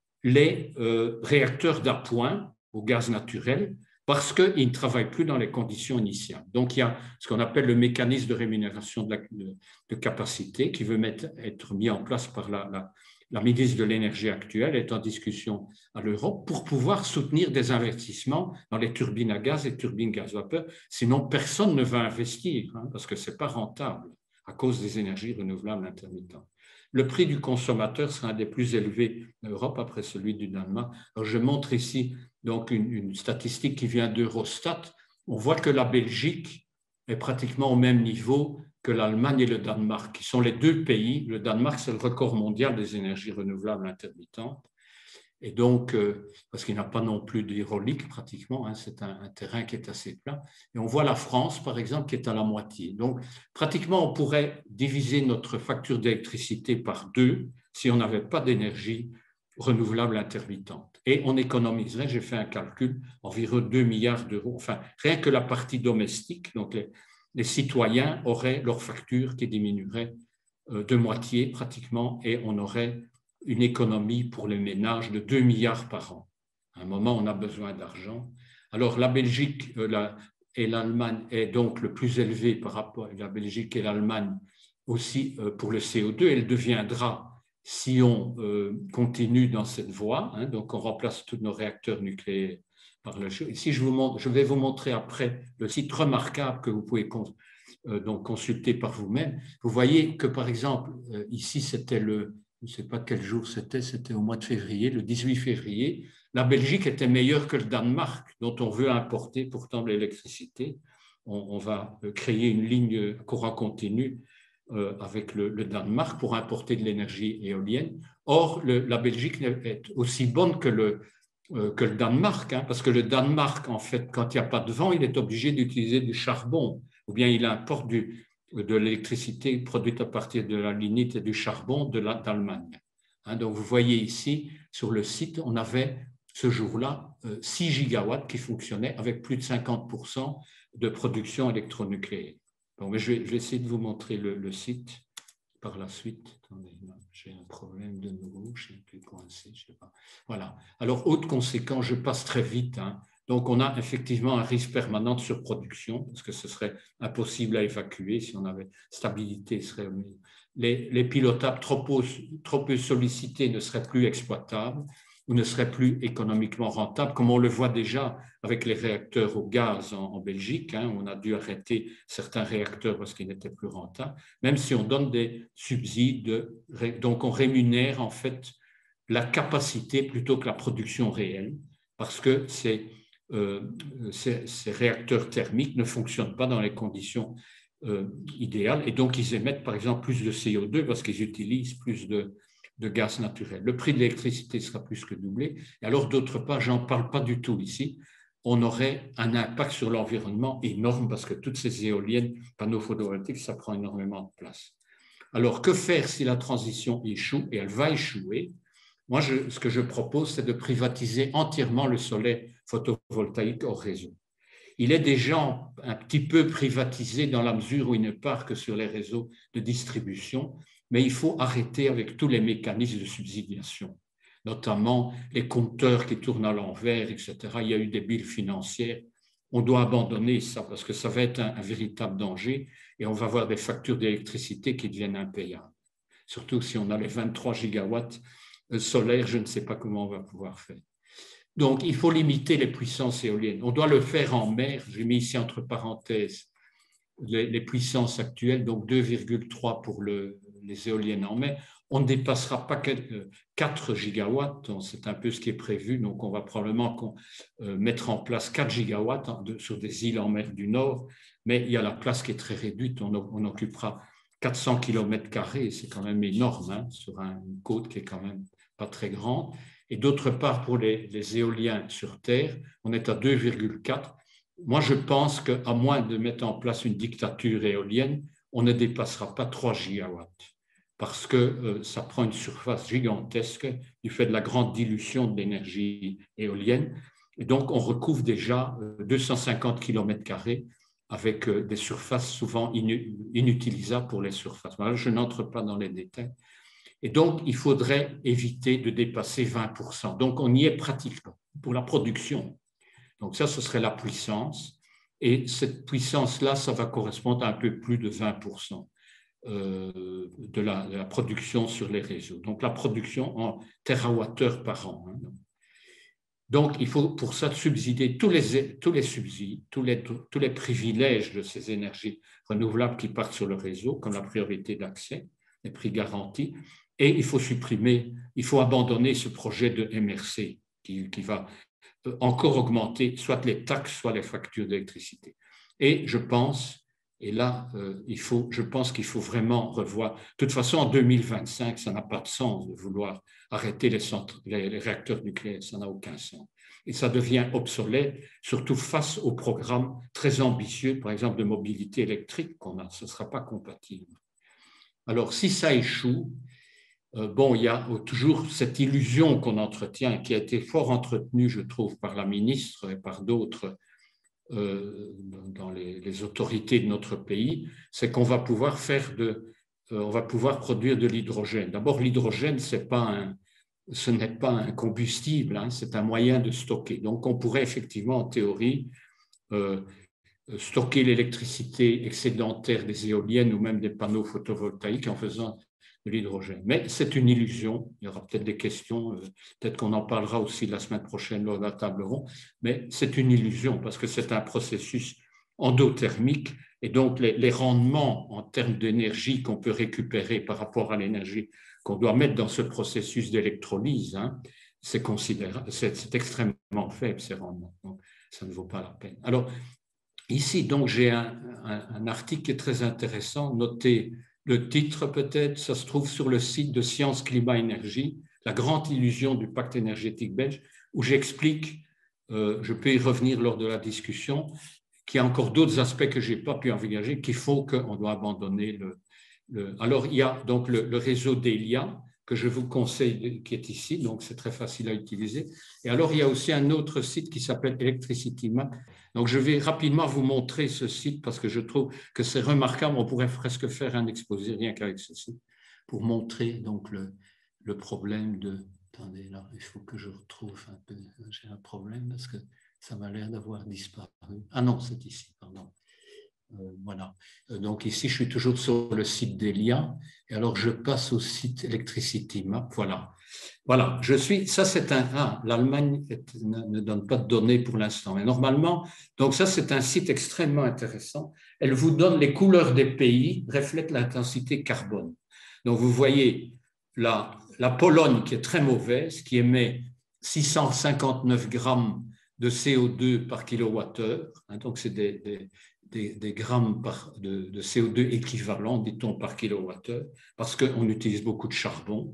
les euh, réacteurs d'appoint au gaz naturel parce qu'ils ne travaillent plus dans les conditions initiales. Donc, il y a ce qu'on appelle le mécanisme de rémunération de, la, de, de capacité qui veut mettre, être mis en place par la, la, la ministre de l'Énergie actuelle, est en discussion à l'Europe pour pouvoir soutenir des investissements dans les turbines à gaz et turbines gaz-vapeur. Sinon, personne ne va investir hein, parce que ce n'est pas rentable à cause des énergies renouvelables intermittentes. Le prix du consommateur sera un des plus élevés en Europe après celui du Danemark. Alors, je montre ici donc une, une statistique qui vient d'Eurostat. On voit que la Belgique est pratiquement au même niveau que l'Allemagne et le Danemark, qui sont les deux pays. Le Danemark, c'est le record mondial des énergies renouvelables intermittentes. Et donc, euh, parce qu'il n'a pas non plus d'hydraulique pratiquement, hein, c'est un, un terrain qui est assez plat. Et on voit la France, par exemple, qui est à la moitié. Donc, pratiquement, on pourrait diviser notre facture d'électricité par deux si on n'avait pas d'énergie renouvelable intermittente. Et on économiserait, j'ai fait un calcul, environ deux milliards d'euros. Enfin, rien que la partie domestique, donc les, les citoyens auraient leur facture qui diminuerait euh, de moitié pratiquement, et on aurait une économie pour les ménages de deux milliards par an. À un moment, on a besoin d'argent. Alors, la Belgique euh, la, et l'Allemagne est donc le plus élevé par rapport à la Belgique et l'Allemagne aussi euh, pour le C O deux. Elle deviendra, si on euh, continue dans cette voie, hein, donc on remplace tous nos réacteurs nucléaires par le jeu. Ici, je, vous montre, je vais vous montrer après le site remarquable que vous pouvez cons, euh, donc consulter par vous-même. Vous voyez que, par exemple, euh, ici, c'était le je ne sais pas quel jour c'était, c'était au mois de février, le dix-huit février, la Belgique était meilleure que le Danemark, dont on veut importer pourtant l'électricité. On, on va créer une ligne courant continu euh, avec le, le Danemark pour importer de l'énergie éolienne. Or, le, la Belgique est aussi bonne que le, euh, que le Danemark, hein, parce que le Danemark, en fait, quand il n'y a pas de vent, il est obligé d'utiliser du charbon, ou bien il importe du, de l'électricité produite à partir de la lignite et du charbon de d'Allemagne. Hein, donc, vous voyez ici, sur le site, on avait ce jour-là euh, six gigawatts qui fonctionnaient avec plus de cinquante pour cent de production électronucléaire. Donc, je, vais, je vais essayer de vous montrer le, le site par la suite. Attendez, j'ai un problème de nouveau, je ne sais plus coincé, je sais pas. Voilà. Alors, autre conséquence, je passe très vite, hein. Donc, on a effectivement un risque permanent de surproduction, parce que ce serait impossible à évacuer si on avait stabilité. Serait... Les, les pilotables trop peu, trop peu sollicités ne seraient plus exploitables ou ne seraient plus économiquement rentables, comme on le voit déjà avec les réacteurs au gaz en, en Belgique. Hein, on a dû arrêter certains réacteurs parce qu'ils n'étaient plus rentables, même si on donne des subsides. Donc, on rémunère en fait la capacité plutôt que la production réelle, parce que c'est Euh, ces, ces réacteurs thermiques ne fonctionnent pas dans les conditions euh, idéales et donc ils émettent par exemple plus de C O deux parce qu'ils utilisent plus de, de gaz naturel. Le prix de l'électricité sera plus que doublé. Et alors d'autre part, j'en parle pas du tout ici, on aurait un impact sur l'environnement énorme parce que toutes ces éoliennes, panneaux photovoltaïques, ça prend énormément de place. Alors que faire si la transition échoue, et elle va échouer? Moi, je, ce que je propose, c'est de privatiser entièrement le solaire photovoltaïque hors réseau. Il est déjà un petit peu privatisé dans la mesure où il ne part que sur les réseaux de distribution, mais il faut arrêter avec tous les mécanismes de subsidiation, notamment les compteurs qui tournent à l'envers, et cetera. Il y a eu des billes financières. On doit abandonner ça parce que ça va être un, un véritable danger et on va avoir des factures d'électricité qui deviennent impayables. Surtout si on a les vingt-trois gigawatts solaire, je ne sais pas comment on va pouvoir faire. Donc, il faut limiter les puissances éoliennes. On doit le faire en mer. J'ai mis ici entre parenthèses les, les puissances actuelles, donc deux virgule trois pour le, les éoliennes en mer. On ne dépassera pas quatre gigawatts, c'est un peu ce qui est prévu. Donc, on va probablement mettre en place quatre gigawatts sur des îles en mer du Nord, mais il y a la place qui est très réduite. On, on occupera quatre cents kilomètres carrés, c'est quand même énorme, hein, sur une côte qui est quand même pas très grande. Et d'autre part, pour les, les éoliens sur Terre, on est à deux virgule quatre. Moi, je pense qu'à moins de mettre en place une dictature éolienne, on ne dépassera pas trois gigawatts, parce que euh, ça prend une surface gigantesque du fait de la grande dilution de l'énergie éolienne. Et donc, on recouvre déjà euh, deux cent cinquante kilomètres carrés avec euh, des surfaces souvent inutilisables pour les surfaces. Voilà, je n'entre pas dans les détails. Et donc, il faudrait éviter de dépasser vingt pour cent. Donc, on y est pratiquement pour la production. Donc, ça, ce serait la puissance. Et cette puissance-là, ça va correspondre à un peu plus de vingt pour cent euh, de, la, de la production sur les réseaux. Donc, la production en térawattheures par an. Hein. Donc, il faut pour ça subsidier tous les, tous les subsides, tous les, tous les privilèges de ces énergies renouvelables qui partent sur le réseau, comme la priorité d'accès, les prix garantis. Et il faut supprimer, il faut abandonner ce projet de M R C qui, qui va encore augmenter soit les taxes, soit les factures d'électricité. Et je pense, et là, euh, il faut, je pense qu'il faut vraiment revoir. De toute façon, en deux mille vingt-cinq, ça n'a pas de sens de vouloir arrêter les, centres, les, les réacteurs nucléaires, ça n'a aucun sens. Et ça devient obsolète, surtout face aux programmes très ambitieux, par exemple de mobilité électrique qu'on a, ce ne sera pas compatible. Alors, si ça échoue, euh, bon, il y a toujours cette illusion qu'on entretient, qui a été fort entretenue, je trouve, par la ministre et par d'autres euh, dans les, les autorités de notre pays, c'est qu'on va pouvoir faire de, euh, on va pouvoir produire de l'hydrogène. D'abord, l'hydrogène, c'est pas un, ce n'est pas un combustible, hein, c'est un moyen de stocker. Donc, on pourrait effectivement, en théorie, euh, stocker l'électricité excédentaire des éoliennes ou même des panneaux photovoltaïques en faisant de l'hydrogène. Mais c'est une illusion. Il y aura peut-être des questions, peut-être qu'on en parlera aussi la semaine prochaine lors de la table ronde, mais c'est une illusion parce que c'est un processus endothermique et donc les, les rendements en termes d'énergie qu'on peut récupérer par rapport à l'énergie qu'on doit mettre dans ce processus d'électrolyse, hein, c'est considérable, c'est, c'est extrêmement faible ces rendements. Donc, ça ne vaut pas la peine. Alors, ici, donc, j'ai un, un, un article qui est très intéressant, noté le titre peut-être, ça se trouve sur le site de Sciences, Climat, Énergie, la grande illusion du pacte énergétique belge, où j'explique, euh, je peux y revenir lors de la discussion, qu'il y a encore d'autres aspects que je n'ai pas pu envisager, qu'il faut qu'on doit abandonner. Le, le... Alors, il y a donc le, le réseau d'Elia, que je vous conseille, qui est ici, donc c'est très facile à utiliser. Et alors, il y a aussi un autre site qui s'appelle Electricity Map. Donc, je vais rapidement vous montrer ce site parce que je trouve que c'est remarquable. On pourrait presque faire un exposé rien qu'avec ce site pour montrer donc le, le problème de... Attendez, là, il faut que je retrouve un peu... J'ai un problème parce que ça m'a l'air d'avoir disparu. Ah non, c'est ici, pardon. Euh, voilà. Donc ici, je suis toujours sur le site d'Elia. Et alors, je passe au site Electricity Map. Voilà. Voilà. Je suis. Ça, c'est un. Ah, l'Allemagne ne, ne donne pas de données pour l'instant. Mais normalement, donc ça, c'est un site extrêmement intéressant. Elle vous donne les couleurs des pays, reflètent l'intensité carbone. Donc, vous voyez la, la Pologne qui est très mauvaise, qui émet six cent cinquante-neuf grammes de C O deux par kilowattheure. Hein, donc, c'est des, des Des, des grammes par, de, de C O deux équivalent, dit-on, par kilowattheure, parce qu'on utilise beaucoup de charbon.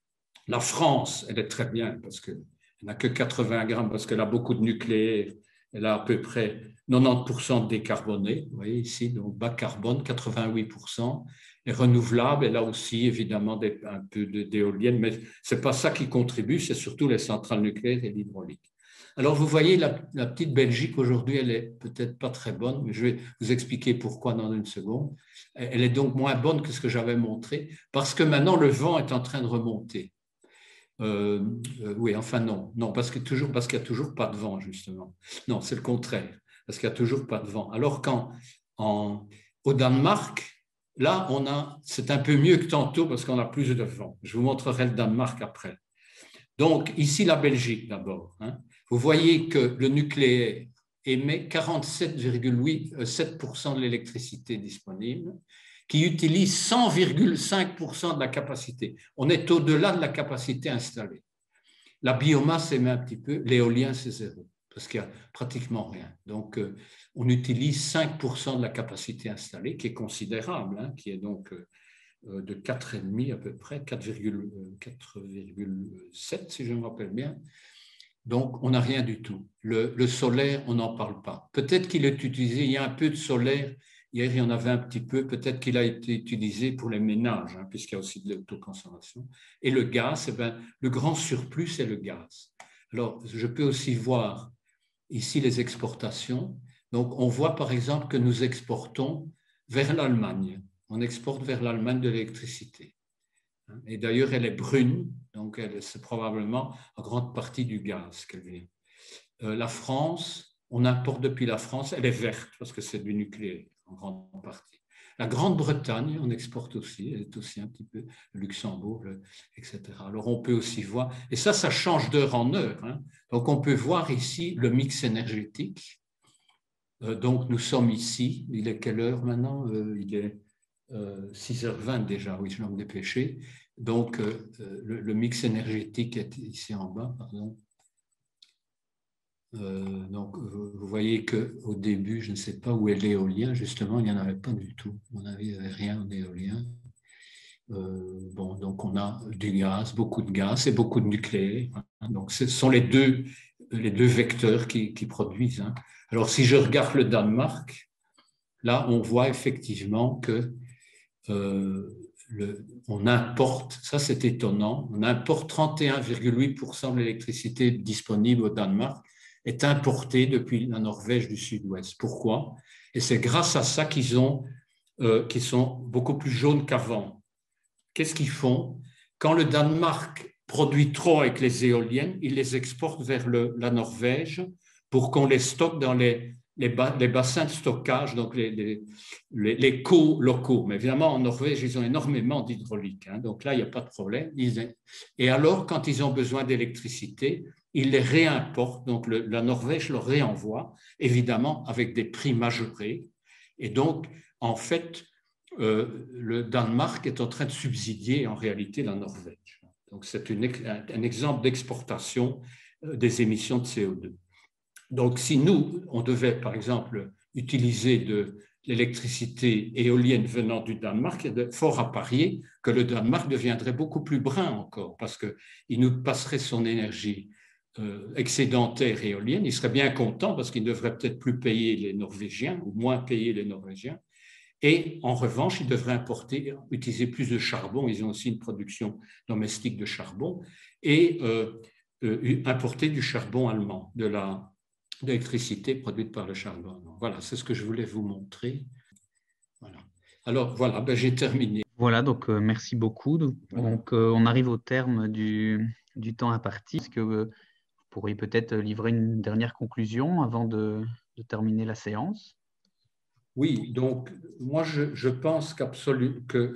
La France, elle est très bien, parce qu'elle n'a que quatre-vingts grammes, parce qu'elle a beaucoup de nucléaire. Elle a à peu près quatre-vingt-dix pour cent de décarboné, vous voyez ici, donc bas carbone, quatre-vingt-huit pour cent. Et renouvelable, elle a aussi évidemment des, un peu d'éoliennes, mais ce n'est pas ça qui contribue, c'est surtout les centrales nucléaires et l'hydraulique. Alors, vous voyez, la, la petite Belgique, aujourd'hui, elle n'est peut-être pas très bonne, mais je vais vous expliquer pourquoi dans une seconde. Elle est donc moins bonne que ce que j'avais montré, parce que maintenant, le vent est en train de remonter. Euh, euh, oui, enfin non, non parce, que toujours, parce qu'il n'y a toujours pas de vent, justement. Non, c'est le contraire, parce qu'il n'y a toujours pas de vent. Alors qu'au Danemark, là, on a, c'est un peu mieux que tantôt, parce qu'on a plus de vent. Je vous montrerai le Danemark après. Donc, ici, la Belgique, d'abord. Hein. vous voyez que le nucléaire émet quarante-sept virgule sept pour cent de l'électricité disponible, qui utilise cent virgule cinq pour cent de la capacité. On est au-delà de la capacité installée. La biomasse émet un petit peu, l'éolien c'est zéro, parce qu'il n'y a pratiquement rien. Donc, euh, on utilise cinq pour cent de la capacité installée, qui est considérable, hein, qui est donc euh, de quatre virgule cinq à peu près, quatre virgule sept si je me rappelle bien. Donc, on n'a rien du tout. Le, le solaire, on n'en parle pas. Peut-être qu'il est utilisé, il y a un peu de solaire. Hier, il y en avait un petit peu. Peut-être qu'il a été utilisé pour les ménages, hein, puisqu'il y a aussi de l'autoconsommation. Et le gaz, eh bien, le grand surplus, c'est le gaz. Alors, je peux aussi voir ici les exportations. Donc, on voit par exemple que nous exportons vers l'Allemagne. On exporte vers l'Allemagne de l'électricité. Et d'ailleurs, elle est brune, donc c'est probablement en grande partie du gaz qu'elle vient. Euh, la France, on importe depuis la France, elle est verte parce que c'est du nucléaire en grande partie. La Grande-Bretagne, on exporte aussi, elle est aussi un petit peu, le Luxembourg, le, et cetera. Alors on peut aussi voir, et ça, ça change d'heure en heure. Hein. Donc on peut voir ici le mix énergétique. Euh, donc nous sommes ici, il est quelle heure maintenant? euh, Il est euh, six heures vingt déjà, oui, je dois me dépêcher. Donc, euh, le, le mix énergétique est ici en bas, pardon. Euh, donc, vous voyez qu'au début, je ne sais pas où est l'éolien, justement, il n'y en avait pas du tout. On n'avait rien en éolien. Euh, bon, donc, on a du gaz, beaucoup de gaz et beaucoup de nucléaire. Hein. Donc, ce sont les deux, les deux vecteurs qui, qui produisent. Hein. Alors, si je regarde le Danemark, là, on voit effectivement que euh, Le, on importe, ça c'est étonnant, on importe trente et un virgule huit pour cent de l'électricité disponible au Danemark est importée depuis la Norvège du Sud-Ouest. Pourquoi? Et c'est grâce à ça qu'ils ont, euh, qu'ils sont beaucoup plus jaunes qu'avant. Qu'est-ce qu'ils font? Quand le Danemark produit trop avec les éoliennes, ils les exportent vers le, la Norvège pour qu'on les stocke dans les Les, bas, les bassins de stockage, donc les, les, les, les co locaux. Mais évidemment, en Norvège, ils ont énormément d'hydraulique. Hein, donc là, il n'y a pas de problème. Ils, et alors, quand ils ont besoin d'électricité, ils les réimportent. Donc le, la Norvège leur réenvoie, évidemment, avec des prix majorés. Et donc, en fait, euh, le Danemark est en train de subsidier en réalité la Norvège. Donc, c'est une, un, un exemple d'exportation des émissions de C O deux. Donc, si nous, on devait, par exemple, utiliser de l'électricité éolienne venant du Danemark, il y a fort à parier que le Danemark deviendrait beaucoup plus brun encore, parce qu'il nous passerait son énergie euh, excédentaire éolienne. Il serait bien content, parce qu'il ne devrait peut-être plus payer les Norvégiens, ou moins payer les Norvégiens. Et en revanche, ils devraient importer, utiliser plus de charbon. Ils ont aussi une production domestique de charbon, et euh, euh, importer du charbon allemand, de la d'électricité produite par le charbon. Voilà, c'est ce que je voulais vous montrer. Voilà. Alors, voilà, ben, j'ai terminé. Voilà, donc euh, merci beaucoup. Donc, voilà. donc euh, on arrive au terme du, du temps imparti. Est-ce que euh, vous pourriez peut-être livrer une dernière conclusion avant de, de terminer la séance? Oui, donc moi, je, je pense qu'absolu, que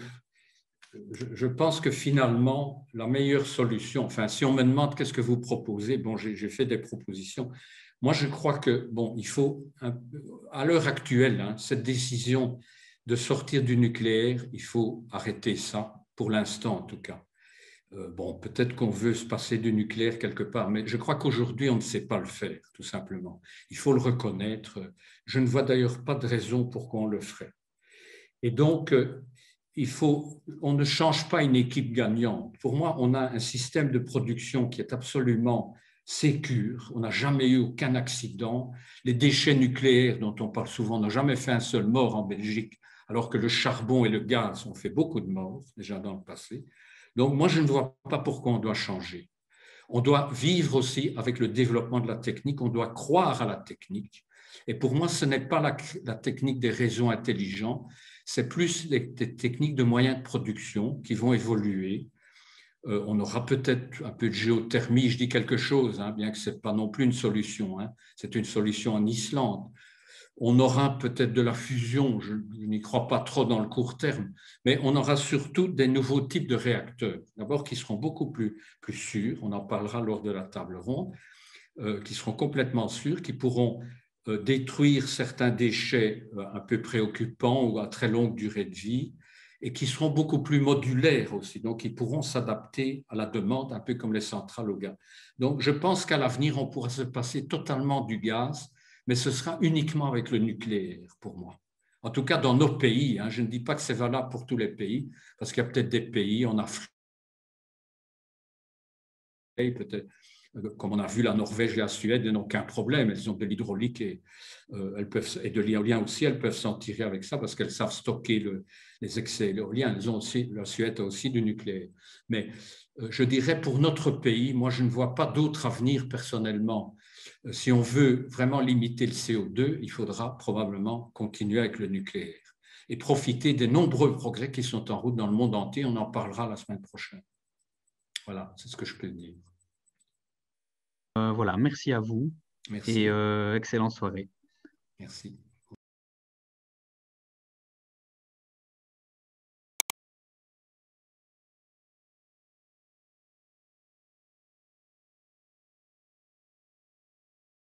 je, je pense que finalement, la meilleure solution, enfin, si on me demande qu'est-ce que vous proposez, bon, j'ai, j'ai fait des propositions. Moi, je crois que, bon, il faut, à l'heure actuelle, hein, cette décision de sortir du nucléaire, il faut arrêter ça, pour l'instant en tout cas. Euh, bon, peut-être qu'on veut se passer du nucléaire quelque part, mais je crois qu'aujourd'hui, on ne sait pas le faire, tout simplement. Il faut le reconnaître. Je ne vois d'ailleurs pas de raison pour qu'on le ferait. Et donc, il faut, on ne change pas une équipe gagnante. Pour moi, on a un système de production qui est absolument sécure, on n'a jamais eu aucun accident. Les déchets nucléaires dont on parle souvent n'ont jamais fait un seul mort en Belgique, alors que le charbon et le gaz ont fait beaucoup de morts déjà dans le passé. Donc moi, je ne vois pas pourquoi on doit changer. On doit vivre aussi avec le développement de la technique, on doit croire à la technique. Et pour moi, ce n'est pas la, la technique des réseaux intelligents, c'est plus des, des techniques de moyens de production qui vont évoluer. Euh, on aura peut-être un peu de géothermie, je dis quelque chose, hein, bien que ce n'est pas non plus une solution, hein, c'est une solution en Islande. On aura peut-être de la fusion, je, je n'y crois pas trop dans le court terme, mais on aura surtout des nouveaux types de réacteurs, d'abord qui seront beaucoup plus, plus sûrs, on en parlera lors de la table ronde. euh, qui seront complètement sûrs, qui pourront euh, détruire certains déchets euh, un peu préoccupants ou à très longue durée de vie, et qui seront beaucoup plus modulaires aussi. Donc, ils pourront s'adapter à la demande, un peu comme les centrales au gaz. Donc, je pense qu'à l'avenir, on pourra se passer totalement du gaz, mais ce sera uniquement avec le nucléaire, pour moi. En tout cas, dans nos pays. Hein. Je ne dis pas que c'est valable pour tous les pays, parce qu'il y a peut-être des pays en Afrique, peut-être, comme on a vu la Norvège et la Suède, elles n'ont aucun problème. Elles ont de l'hydraulique et, euh, elles peuvent, et de l'éolien aussi. Elles peuvent s'en tirer avec ça parce qu'elles savent stocker le, les excès éoliens. Elles ont aussi, la Suède a aussi du nucléaire. Mais euh, je dirais pour notre pays, moi, je ne vois pas d'autre avenir personnellement. Euh, si on veut vraiment limiter le C O deux, il faudra probablement continuer avec le nucléaire et profiter des nombreux progrès qui sont en route dans le monde entier. On en parlera la semaine prochaine. Voilà, c'est ce que je peux dire. Euh, voilà, merci à vous Merci. et euh, excellente soirée. Merci.